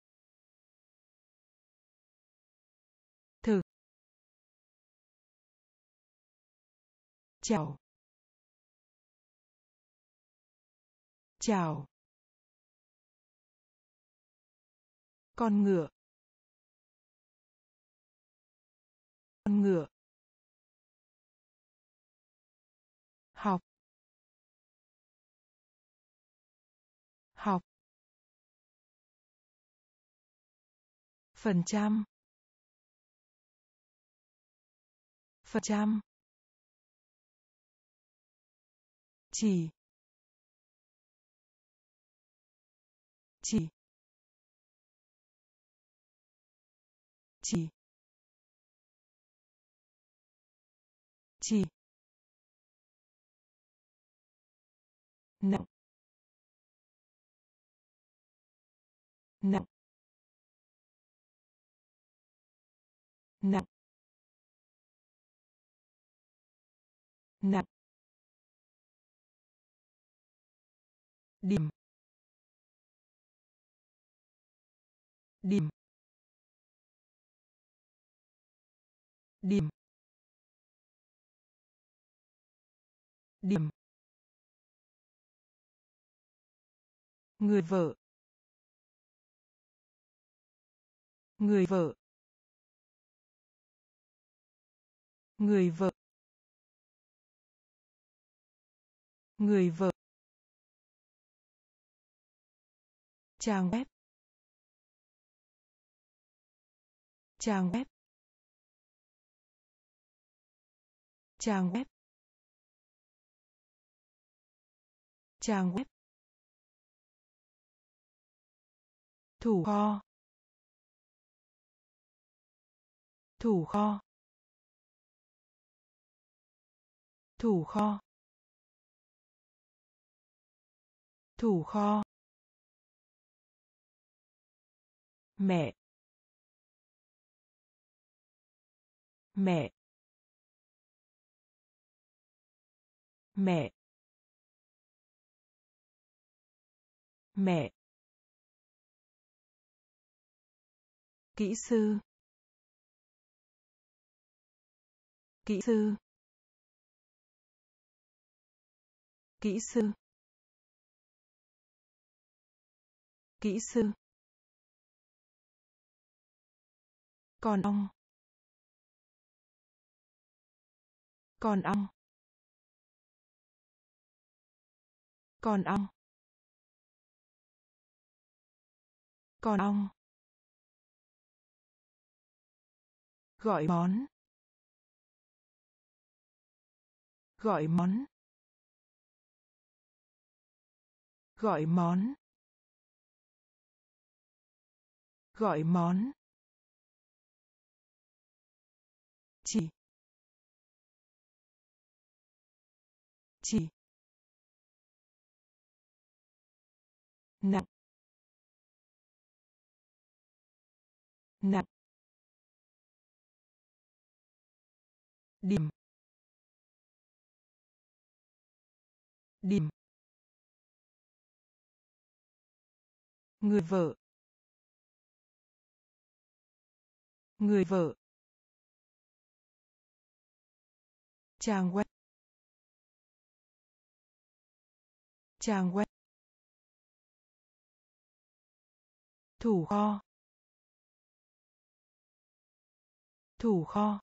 Thực. Chào. Chào. Con ngựa. Con ngựa. Học. Học. Phần trăm. Phần trăm. Chỉ. Chỉ. Chỉ. Chỉ. Nặng. Nặng. Nặng. Nặng. Điểm. Điểm. Điểm. Điểm. Người vợ. Người vợ. Người vợ. Người vợ. Trang web. Trang web. Trang web. Trang web. Thủ kho. Thủ kho. Thủ kho. Thủ kho. Mẹ. Mẹ. Mẹ. Mẹ. Kỹ sư. Kỹ sư. Kỹ sư. Kỹ sư. Con ong. Con ong. Con ong. Con ong. Gọi món. Gọi món. Gọi món. Gọi món. Chỉ. Chỉ. Nặng. Nặng. Điểm. Điểm. Người vợ. Người vợ. Trang web. Trang web. Thủ kho. Thủ kho.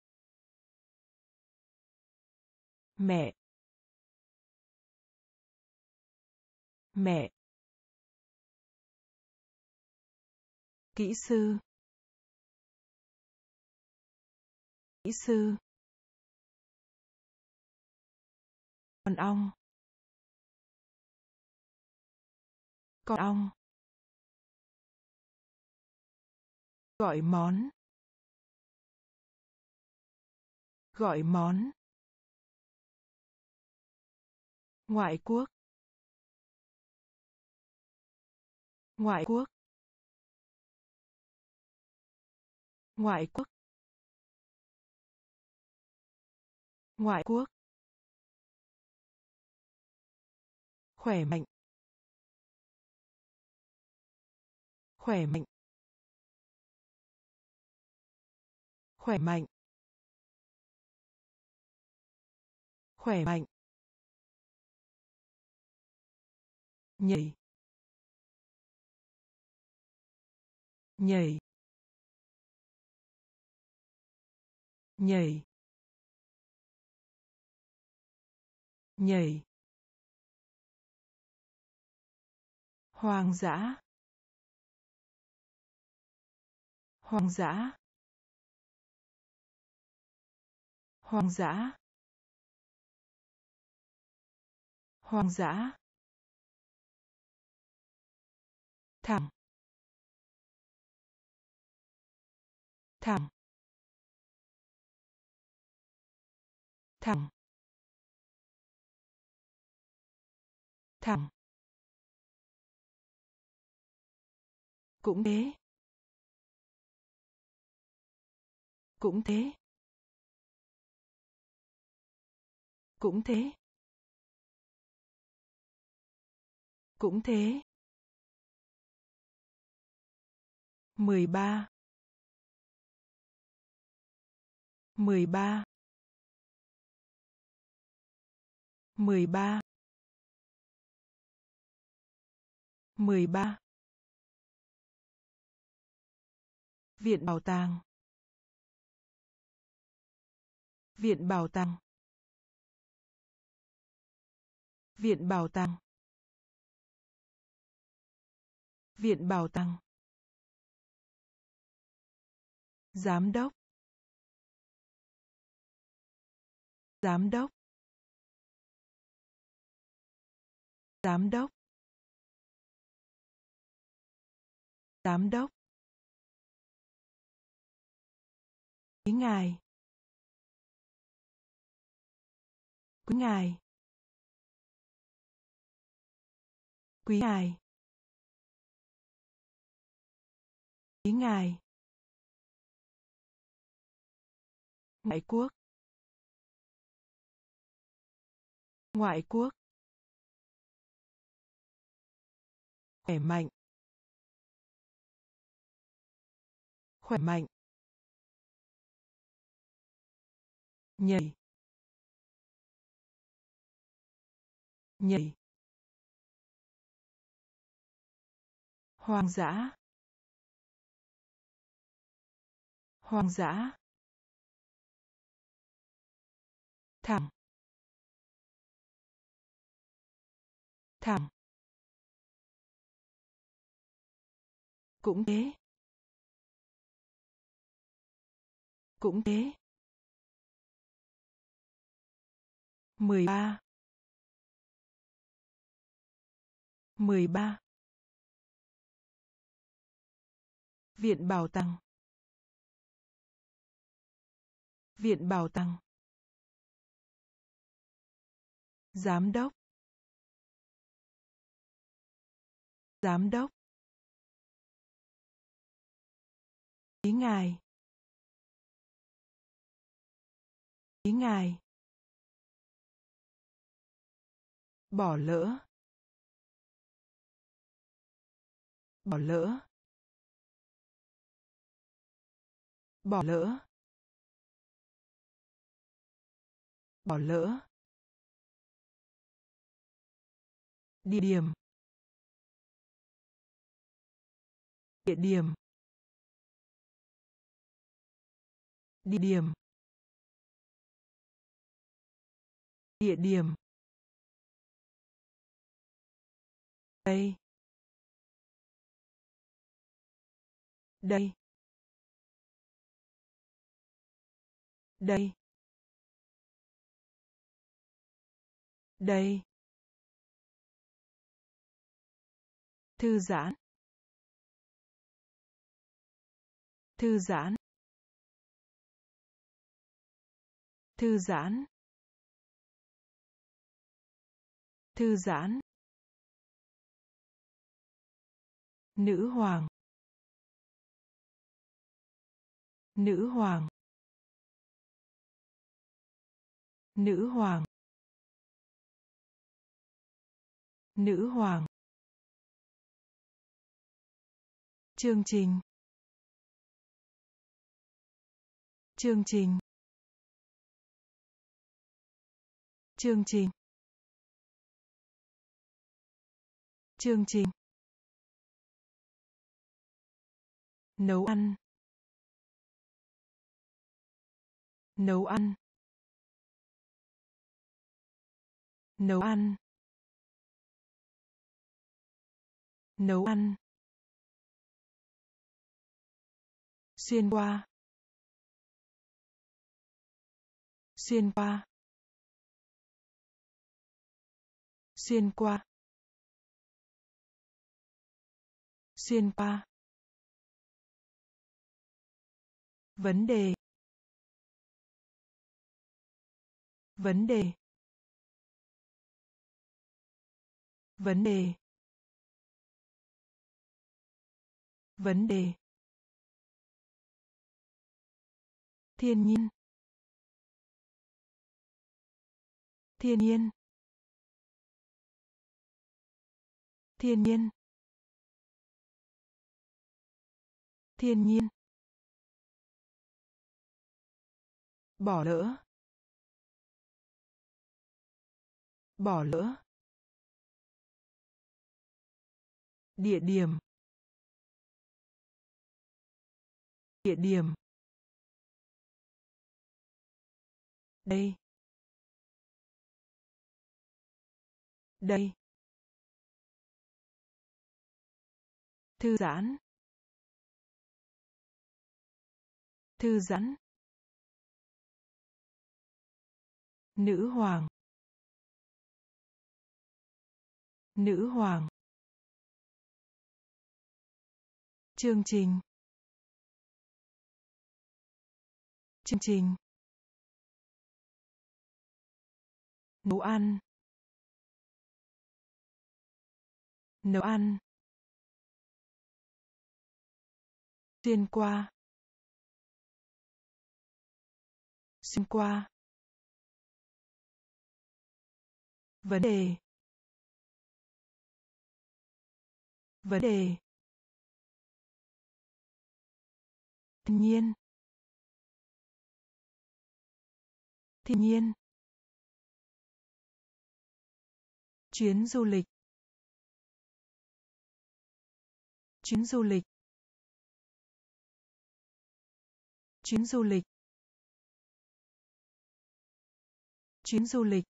Mẹ. Mẹ. Kỹ sư. Kỹ sư. Con ong. Con ong. Gọi món. Gọi món. Ngoại quốc. Ngoại quốc. Ngoại quốc. Ngoại quốc. Khỏe mạnh. Khỏe mạnh. Khỏe mạnh. Khỏe mạnh. Nhảy. Nhảy. Nhảy. Nhảy. Hoang dã. Hoang dã. Hoang dã. Hoang dã. Thẳng. Thẳng. Thẳng. Thẳng. Cũng thế. Cũng thế. Cũng thế. Cũng thế. 13. 13. 13. 13. Viện bảo tàng. Viện bảo tàng. Viện bảo tàng. Viện bảo tàng. Giám đốc. Giám đốc. Giám đốc. Giám đốc. Quý ngài. Quý ngài. Quý ngài. Quý ngài. Ngoại quốc. Ngoại quốc. Khỏe mạnh. Khỏe mạnh. Nhảy. Nhảy. Hoang dã. Hoang dã. Thẳng. Thẳng. Cũng thế. Cũng thế. 13. 13. Viện bảo tàng. Viện bảo tàng. Giám đốc. Giám đốc. Ý ngài. Ý ngài. Bỏ lỡ. Bỏ lỡ. Bỏ lỡ. Bỏ lỡ. Địa điểm. Địa điểm. Địa điểm. Địa điểm. Đây. Đây. Đây. Đây. Thư giãn. Thư giãn. Thư giãn. Thư giãn. Nữ hoàng. Nữ hoàng. Nữ hoàng. Nữ hoàng. Chương trình. Chương trình. Chương trình. Chương trình. Nấu ăn. Nấu ăn. Nấu ăn. Nấu ăn. Xuyên qua. Xuyên qua. Xuyên qua. Xuyên qua. Vấn đề. Vấn đề. Vấn đề. Vấn đề. Thiên nhiên. Thiên nhiên. Thiên nhiên. Thiên nhiên. Bỏ lỡ. Bỏ lỡ. Địa điểm. Địa điểm. Đây. Đây. Thư giãn. Thư giãn. Nữ hoàng. Nữ hoàng. Chương trình. Chương trình. Nấu ăn. Nấu ăn. Xuyên qua. Xuyên qua. Vấn đề. Vấn đề. Thiên nhiên. Thiên nhiên. Chuyến du lịch. chuyến du lịch, chuyến du lịch, chuyến du lịch,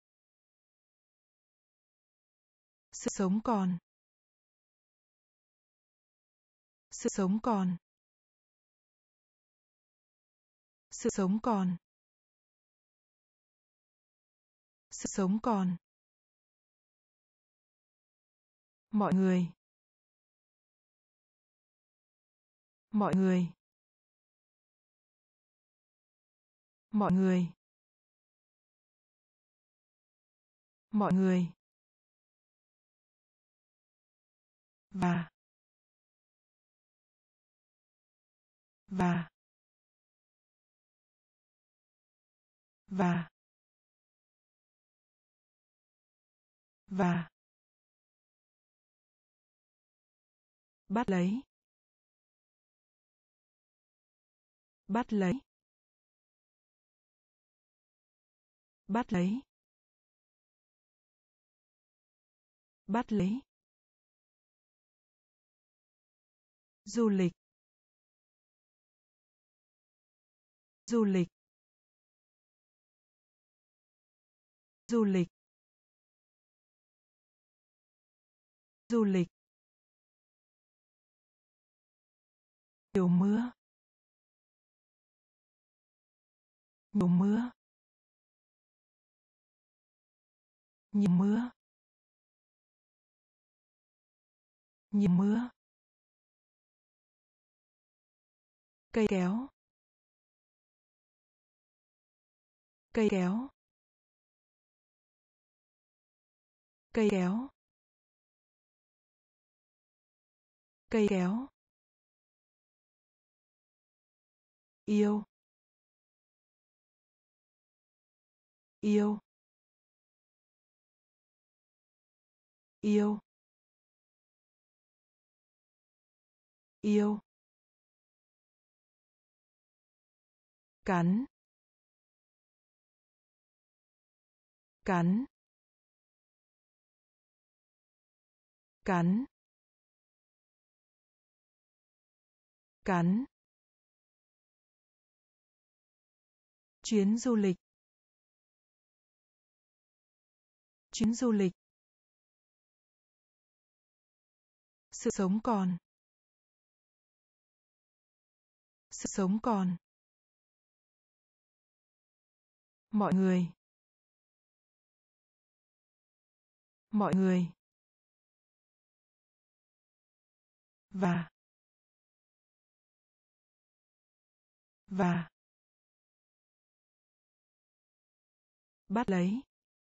sự sống còn, sự sống còn, sự sống còn, sự sống còn, mọi người, mọi người, mọi người, mọi người, và, và, và, và, bắt lấy, bắt lấy, bắt lấy, bắt lấy, du lịch, du lịch, du lịch, du lịch, nhiều mưa, nhiều mưa, nhiều mưa, nhiều mưa, cây kéo, cây kéo, cây kéo, cây kéo, yêu, yêu, yêu, yêu, cắn, cắn, cắn, cắn, chuyến du lịch, chuyến du lịch, sự sống còn, sự sống còn, mọi người, mọi người, và, bắt lấy,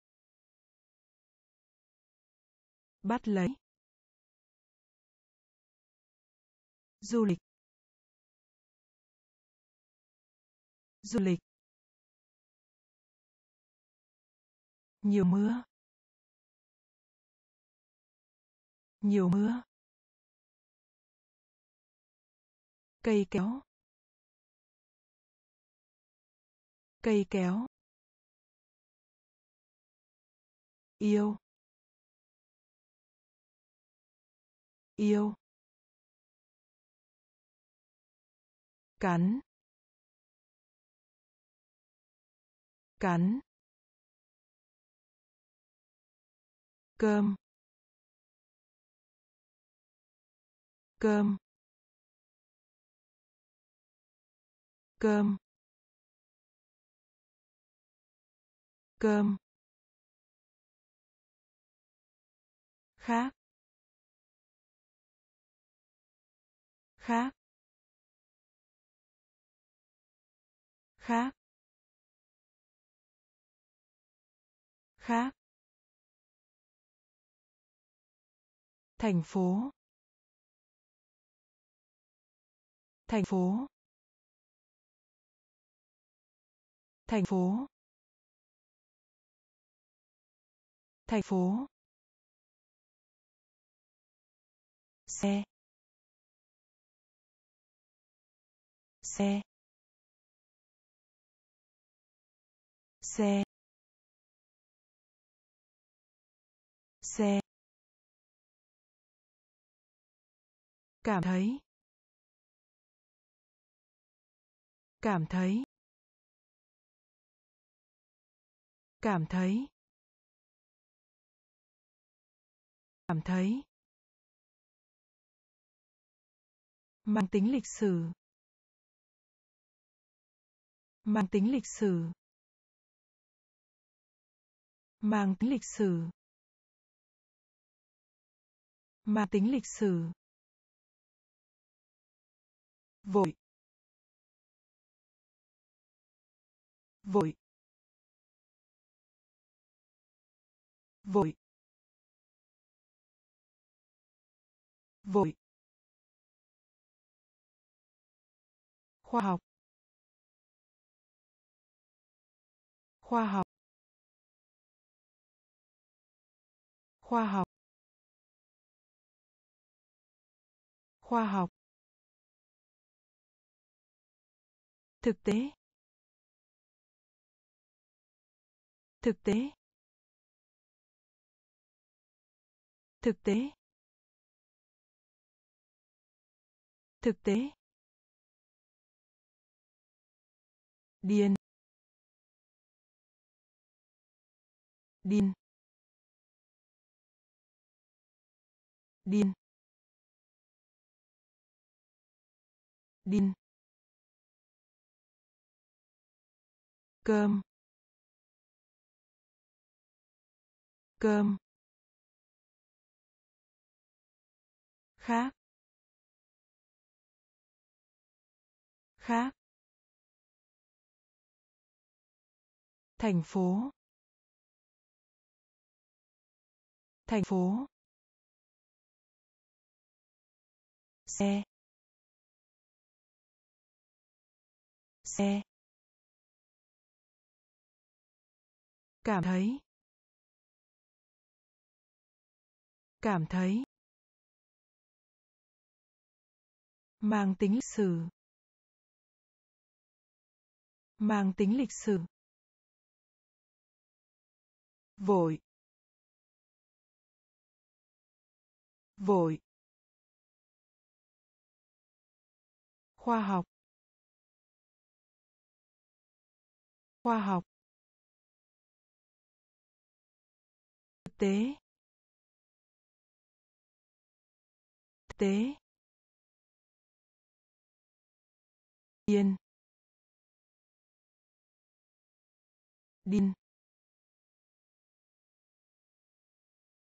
bắt lấy, du lịch, du lịch, nhiều mưa, nhiều mưa, cây kéo, cây kéo, yêu, yêu, cắn, cắn, cơm, cơm, cơm, cơm, khác, khác, khác, khác, thành phố, thành phố, thành phố, thành phố, xe, xe, xe, xe, cảm thấy, cảm thấy, cảm thấy, cảm thấy, mang tính lịch sử, mang tính lịch sử, mang tính lịch sử, mang tính lịch sử, vội, vội, vội, vội, khoa học, khoa học, khoa học, khoa học, thực tế, thực tế, thực tế, thực tế, điên, điên, điên, điên, cơm, cơm, khác, khác, thành phố, thành phố, xe, xe, cảm thấy, cảm thấy, mang tính lịch sử, mang tính lịch sử, vội, vội, khoa học, khoa học, thực tế, thực tế, điên, điên,